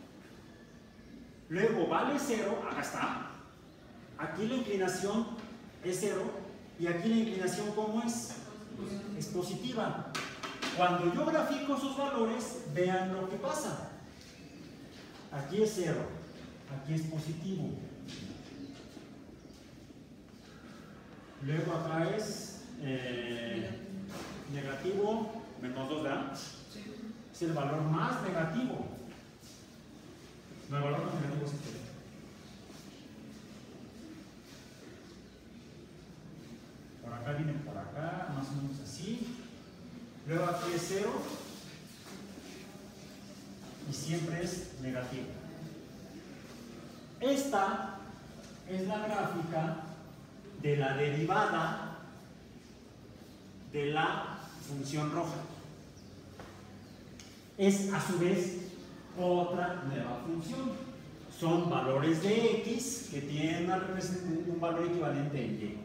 Luego vale 0, acá está. Aquí la inclinación es 0 y aquí la inclinación, ¿cómo es? Es positiva. Cuando yo grafico esos valores, vean lo que pasa. Aquí es 0, aquí es positivo. Luego acá es negativo, menos 2, ¿verdad? Es el valor más negativo. No, el valor más negativo es este. Por acá viene por acá, más o menos así. Luego aquí es 0 y siempre es negativo. Esta es la gráfica de la derivada de la función roja. Es a su vez otra nueva función. Son valores de x que tienen un valor equivalente en y.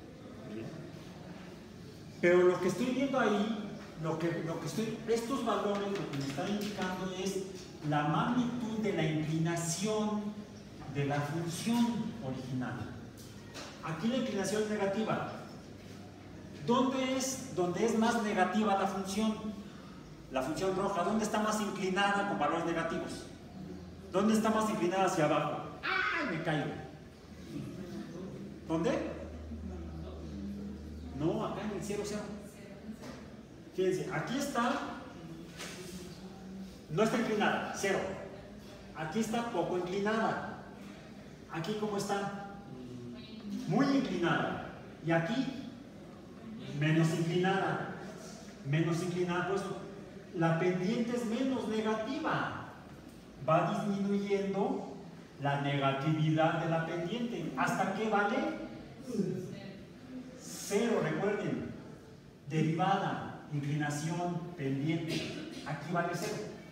Pero lo que estoy viendo ahí, estos valores lo que me están indicando es la magnitud de la inclinación de la función original. Aquí la inclinación es negativa. ¿Dónde es más negativa la función? La función roja. ¿Dónde está más inclinada con valores negativos? ¿Dónde está más inclinada hacia abajo? ¡Ay, me caigo! ¿Dónde? No, acá en el 0, 0. Fíjense, aquí está, no está inclinada, 0. Aquí está poco inclinada. Aquí, ¿cómo está? Muy inclinada. Y aquí, menos inclinada. Menos inclinada, pues la pendiente es menos negativa. Va disminuyendo la negatividad de la pendiente. ¿Hasta qué vale? 0, recuerden. Derivada, inclinación, pendiente. Aquí vale 0.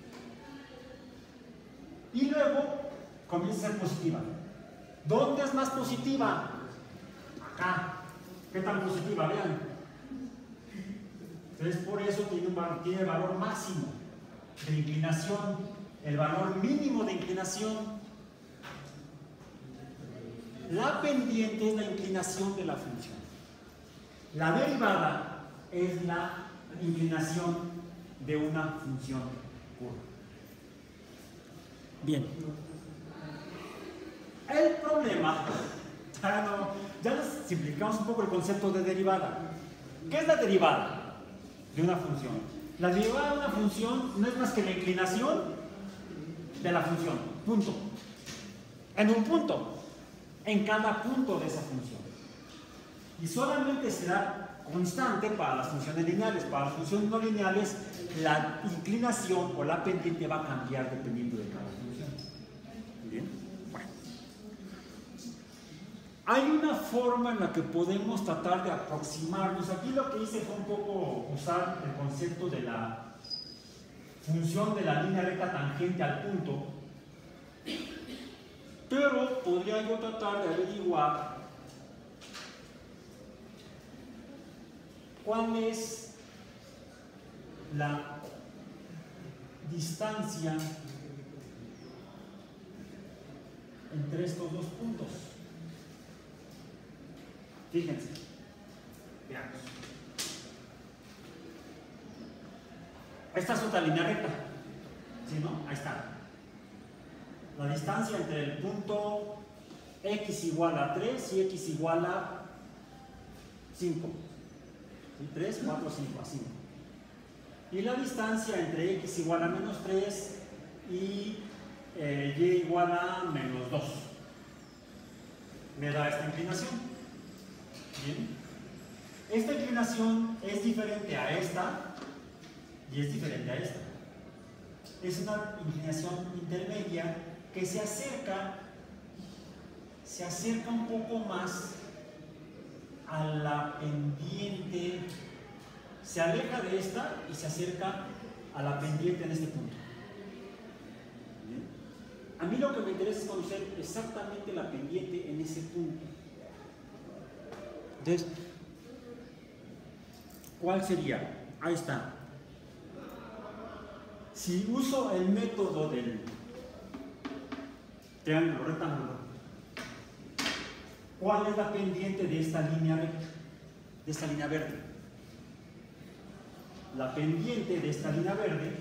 Y luego comienza a ser positiva. ¿Dónde es más positiva? Acá. ¿Qué tan positiva? Vean. Entonces, por eso tiene valor máximo de inclinación, el valor mínimo de inclinación. La pendiente es la inclinación de la función. La derivada es la inclinación de una función curva. Bien. El problema, ya les simplificamos un poco el concepto de derivada. ¿Qué es la derivada de una función? La derivada de una función no es más que la inclinación de la función, punto. En un punto, en cada punto de esa función. Y solamente será constante para las funciones lineales. Para las funciones no lineales, la inclinación o la pendiente va a cambiar dependiendo de cada función. Bien, bueno. Hay una forma en la que podemos tratar de aproximarnos. Aquí lo que hice fue un poco usar el concepto de la función de la línea recta tangente al punto, pero podría yo tratar de averiguar cuál es la distancia entre estos dos puntos. Fíjense, veamos. Esta es otra línea recta, ¿sí, no? Ahí está. La distancia entre el punto x igual a 3 y x igual a 5. ¿Sí? 3, 4, 5, a 5. Y la distancia entre x igual a menos 3 y y igual a menos 2. Me da esta inclinación. Bien. Esta inclinación es diferente a esta y es diferente a esta. Es una inclinación intermedia que se acerca un poco más a la pendiente, se aleja de esta y se acerca a la pendiente en este punto. Bien. A mí lo que me interesa es conocer exactamente la pendiente en ese punto. Entonces, ¿cuál sería? Ahí está. Si uso el método del triángulo rectángulo, ¿cuál es la pendiente de esta línea recta? De esta línea verde. La pendiente de esta línea verde,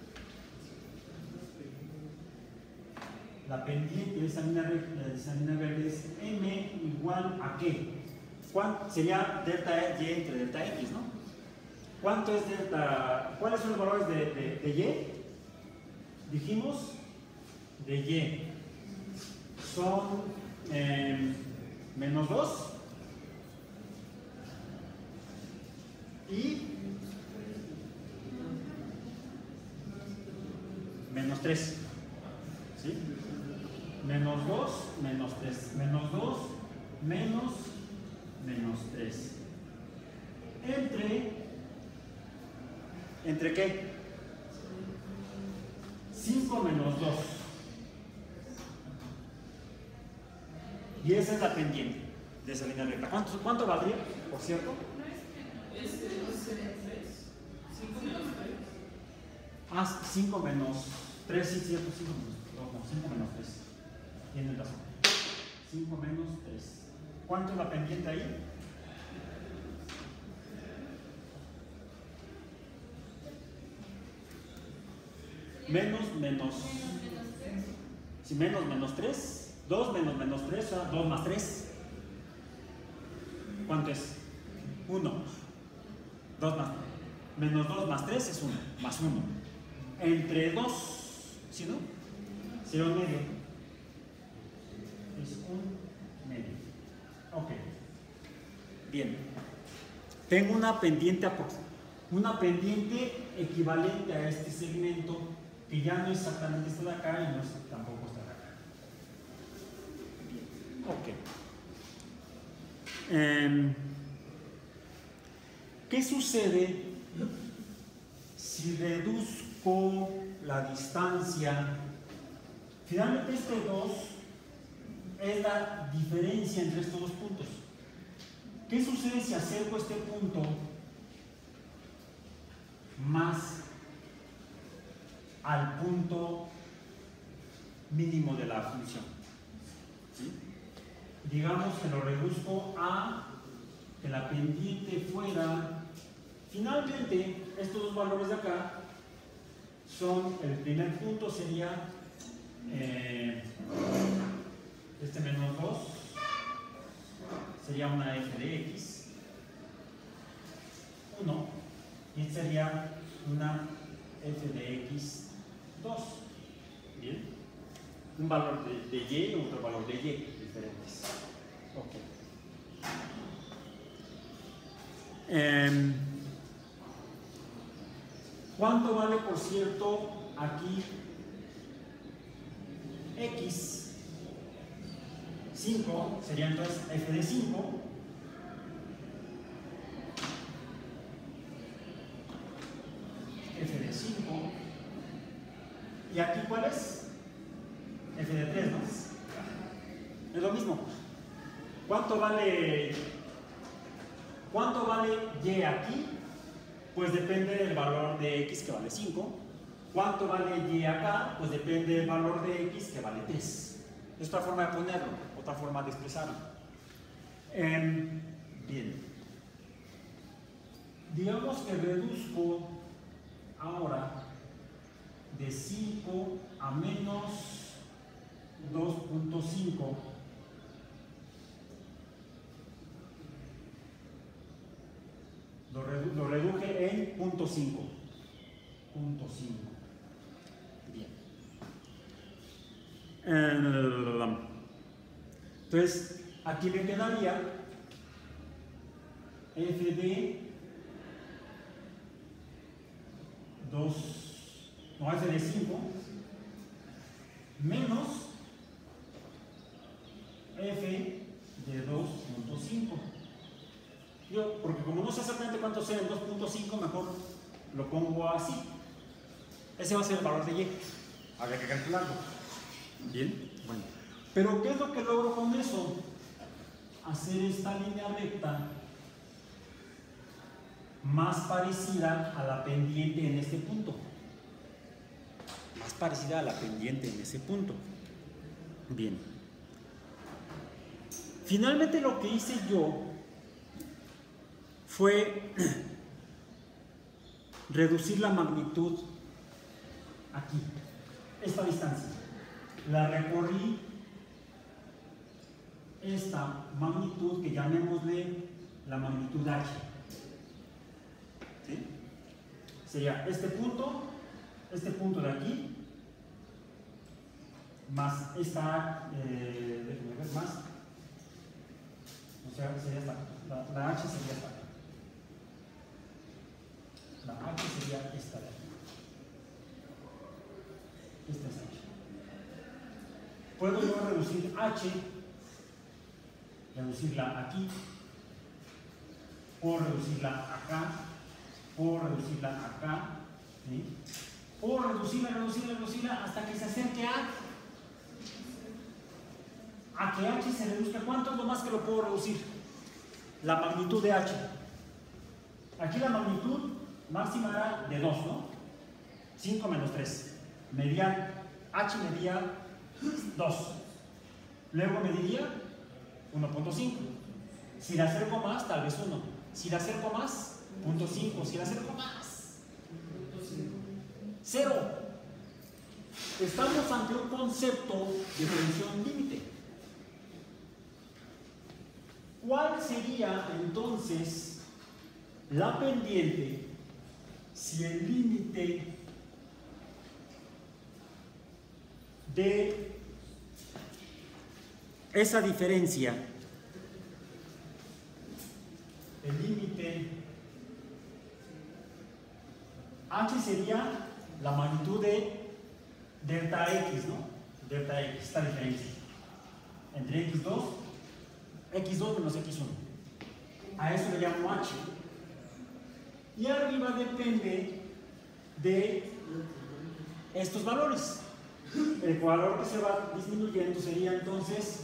la pendiente de esta línea verde es m igual a ¿qué? ¿Cuánto sería delta y entre delta x, no? ¿Cuánto es delta? ¿Cuáles son los valores de y? Dijimos de y son menos 2 y menos 3, ¿sí? Menos 2, menos 3, menos 2, menos 3. ¿Entre qué? 5 menos 2. Y esa es la pendiente de esa línea recta. ¿Cuánto valdría, por cierto? Ah, 5 menos 3, sí, cierto, 5 menos 3. Tienen razón. 5 menos 3. ¿Cuánto es la pendiente ahí? Menos. Si menos 3. 2 menos 3, o sea, 2 más 3. ¿Cuánto es? 1. 2 más. Menos 2 más 3 es 1. Más 1. Entre 2, ¿sí no? Sería un medio. Es un medio. Ok. Bien. Tengo una pendiente equivalente a este segmento que ya no es exactamente esta de acá y no es tampoco esta de acá. Bien. Ok. ¿Qué sucede si reduzco la distancia? Finalmente este 2 es la diferencia entre estos dos puntos. ¿Qué sucede si acerco este punto más al punto mínimo de la función? ¿Sí? Digamos que lo reduzco a que la pendiente fuera, finalmente estos dos valores de acá son, el primer punto sería este menos 2 sería una f de x 1 y este sería una f de x 2. Bien, un valor de y y otro valor de y diferentes. Ok. ¿Cuánto vale, por cierto, aquí x? 5 sería entonces f de 5 f de 5 y aquí ¿cuál es? F de 3, ¿no? Es lo mismo. ¿Cuánto vale y aquí? Pues depende del valor de x, que vale 5. ¿Cuánto vale y acá? Pues depende del valor de x, que vale 3. Es otra forma de ponerlo, otra forma de expresarlo. Bien. Digamos que reduzco ahora de 5 a menos 2.5. Lo reduje en 0.5. Bien. Entonces, aquí me quedaría f de 5 menos f de 2.5. Porque como no sé exactamente cuánto sea el 2.5, mejor lo pongo así. Ese va a ser el valor de y. Habría que calcularlo. Bien, bueno. Pero ¿qué es lo que logro con eso? Hacer esta línea recta más parecida a la pendiente en este punto. Más parecida a la pendiente en ese punto. Bien. Finalmente lo que hice yo fue reducir la magnitud aquí, esta distancia. La recorrí esta magnitud que llamémosle la magnitud H. ¿Sí? Sería este punto de aquí, más esta, déjenme ver más, o sea, sería la H sería esta. La H sería esta de aquí. Esta es H. Puedo yo reducir H, reducirla aquí, puedo reducirla acá, puedo reducirla acá, ¿sí? Puedo reducirla hasta que se acerque a que H se reduzca. ¿Cuánto es lo más que lo puedo reducir? La magnitud de H. Aquí la magnitud máxima era de 2, ¿no? 5 menos 3. H medía 2. Luego mediría 1.5. Si la acerco más, tal vez 1. Si la acerco más, 0.5. Si la acerco más, 0. Estamos ante un concepto de función límite. ¿Cuál sería entonces la pendiente si el límite de esa diferencia, el límite H sería la magnitud de delta X, ¿no? Delta X, esta diferencia entre X2 menos X1. A eso le llamo H. Y arriba depende de estos valores. El valor que se va disminuyendo sería entonces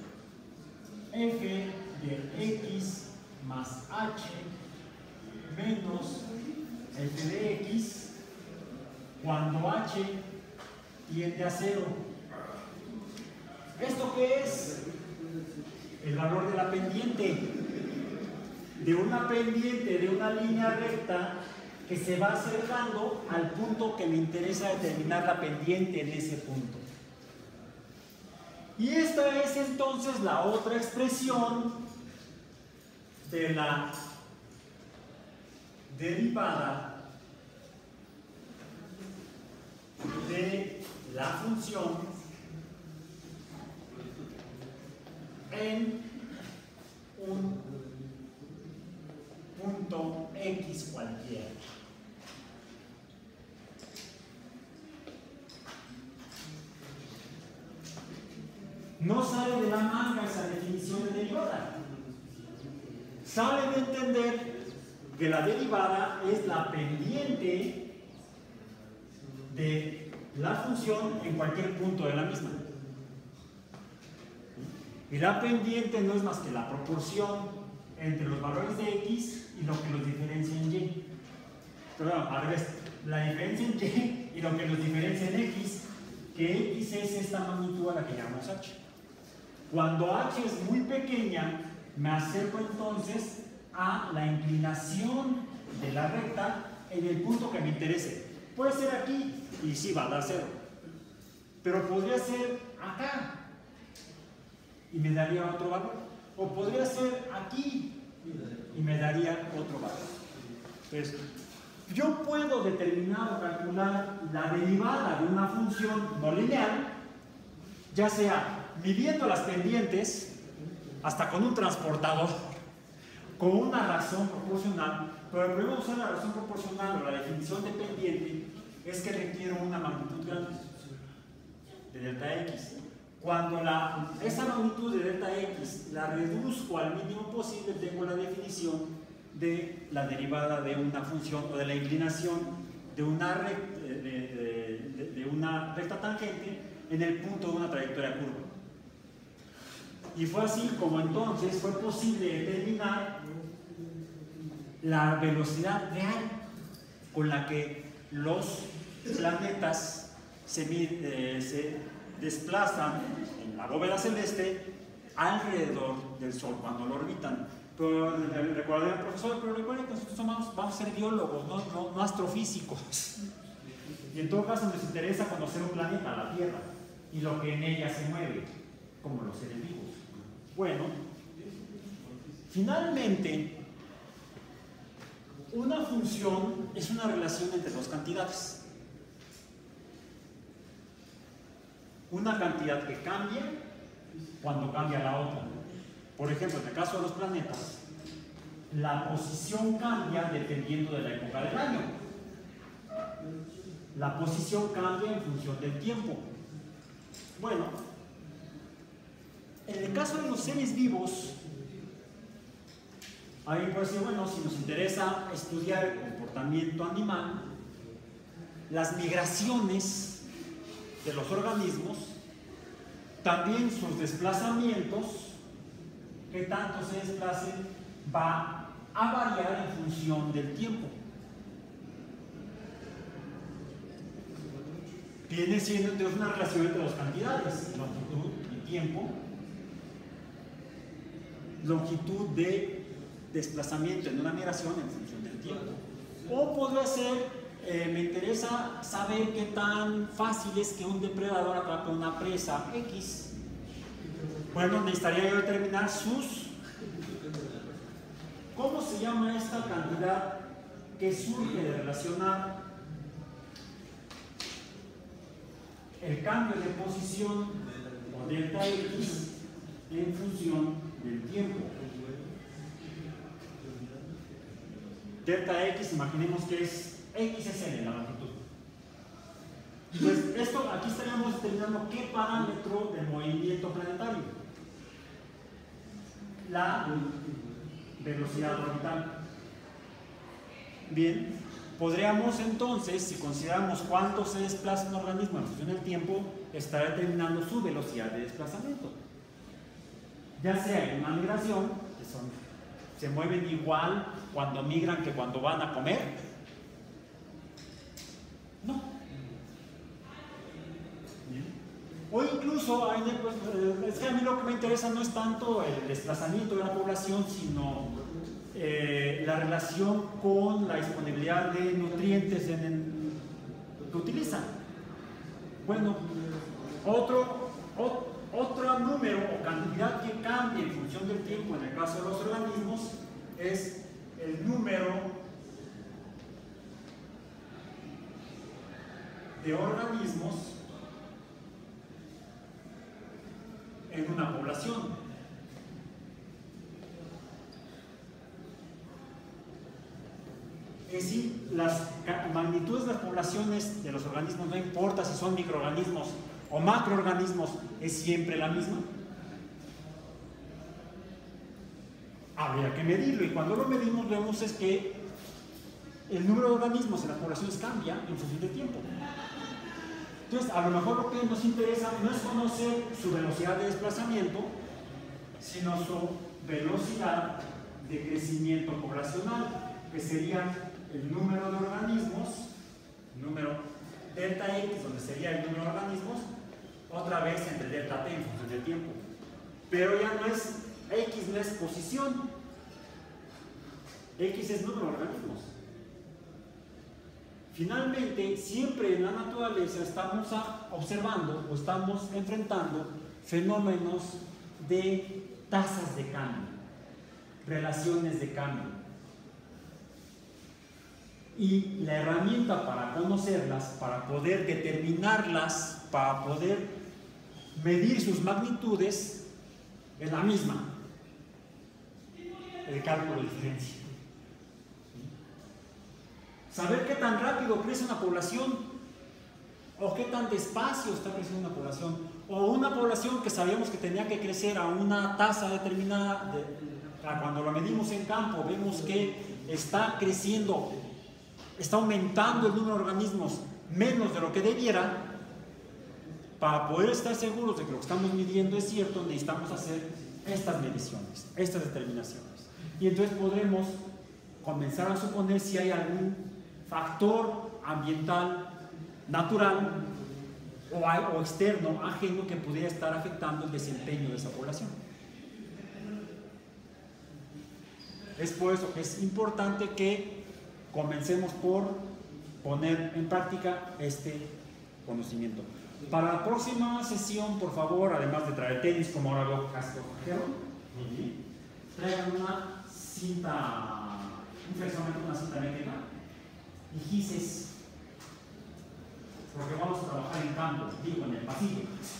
f de x más h menos f de x cuando h tiende a 0. ¿Esto qué es? El valor de la pendiente. De una pendiente, de una línea recta que se va acercando al punto que me interesa determinar la pendiente en ese punto. Y esta es entonces la otra expresión de la derivada de la función en un punto X cualquiera. No sale de la manga esa definición de derivada. Sale de entender que la derivada es la pendiente de la función en cualquier punto de la misma. Y la pendiente no es más que la proporción entre los valores de X y lo que los diferencia en Y. Perdón, al revés, la diferencia en Y y lo que los diferencia en X, que X es esta magnitud a la que llamamos H. Cuando H es muy pequeña, me acerco entonces a la inclinación de la recta en el punto que me interese. Puede ser aquí y sí va a dar 0, pero podría ser acá y me daría otro valor, o podría ser aquí y me daría otro valor. Entonces, yo puedo determinar o calcular la derivada de una función no lineal, ya sea midiendo las pendientes, hasta con un transportador, con una razón proporcional. Pero el problema de usar la razón proporcional o la definición de pendiente es que requiere una magnitud grande de delta X. Cuando esa magnitud de delta X la reduzco al mínimo posible, tengo la definición de la derivada de una función o de la inclinación de una recta tangente en el punto de una trayectoria curva. Y fue así como entonces fue posible determinar la velocidad real con la que los planetas se desplazan en la bóveda celeste alrededor del Sol cuando lo orbitan. Pero recuerden al profesor, pero recuerden que nosotros vamos a ser biólogos, no astrofísicos. Y en todo caso nos interesa conocer un planeta, la Tierra, y lo que en ella se mueve, como los seres vivos. Bueno, finalmente, una función es una relación entre dos cantidades. Una cantidad que cambia cuando cambia la otra. Por ejemplo, en el caso de los planetas, la posición cambia dependiendo de la época del año. La posición cambia en función del tiempo. Bueno, en el caso de los seres vivos, alguien puede decir, bueno, si nos interesa estudiar el comportamiento animal, las migraciones de los organismos, también sus desplazamientos, que tanto se desplacen, va a variar en función del tiempo. Viene siendo entonces una relación entre dos cantidades, longitud y tiempo, longitud de desplazamiento en una migración en función del tiempo. O podría ser, me interesa saber qué tan fácil es que un depredador atrape una presa X. Bueno, necesitaría yo determinar ¿cómo se llama esta cantidad que surge de relacionar el cambio de posición o delta X en función del tiempo? Delta X, imaginemos que X es L, la longitud. Pues esto, aquí estaríamos determinando qué parámetro del movimiento planetario. La velocidad orbital. Bien, podríamos entonces, si consideramos cuánto se desplaza un organismo en función del tiempo, estar determinando su velocidad de desplazamiento. Ya sea en una migración, que se mueven igual cuando migran que cuando van a comer. No. Bien. O incluso, es que a mí lo que me interesa no es tanto el desplazamiento de la población, sino la relación con la disponibilidad de nutrientes que utilizan. Bueno, otro número o cantidad que cambia en función del tiempo en el caso de los organismos es el número de organismos en una población. Es decir, las magnitudes de las poblaciones de los organismos, no importa si son microorganismos o macroorganismos, es siempre la misma. Habría que medirlo, y cuando lo medimos vemos es que el número de organismos en las poblaciones cambia en función del tiempo. Entonces, a lo mejor lo que nos interesa no es conocer su velocidad de desplazamiento, sino su velocidad de crecimiento poblacional, que sería el número de organismos, número delta X, donde sería el número de organismos, otra vez entre delta T en función del tiempo. Pero ya no es X, no es posición, X es número de organismos. Finalmente, siempre en la naturaleza estamos observando o estamos enfrentando fenómenos de tasas de cambio, relaciones de cambio. Y la herramienta para conocerlas, para poder determinarlas, para poder medir sus magnitudes, es la misma: el cálculo de diferencia. Saber qué tan rápido crece una población, o qué tan despacio está creciendo una población, o una población que sabíamos que tenía que crecer a una tasa determinada, cuando lo medimos en campo vemos que está creciendo, está aumentando el número de organismos menos de lo que debiera. para poder estar seguros de que lo que estamos midiendo es cierto, necesitamos hacer estas mediciones, estas determinaciones. Y entonces podremos comenzar a suponer si hay algún factor ambiental, natural o externo, ajeno, que pudiera estar afectando el desempeño de esa población. Es por eso que es importante que comencemos por poner en práctica este conocimiento. Para la próxima sesión, por favor, además de traer tenis, como ahora lo trajeron, traigan una cinta, un flexómetro, una cinta métrica y gises, porque vamos a trabajar en campo, digo, en el pasillo.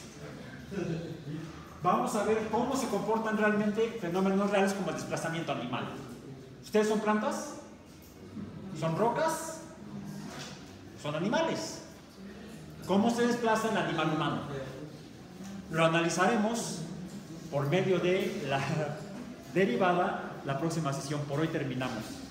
Vamos a ver cómo se comportan realmente fenómenos reales como el desplazamiento animal. ¿Ustedes son plantas? ¿Son rocas? Son animales. ¿Cómo se desplaza el animal humano? Lo analizaremos por medio de la derivada la próxima sesión. Por hoy terminamos.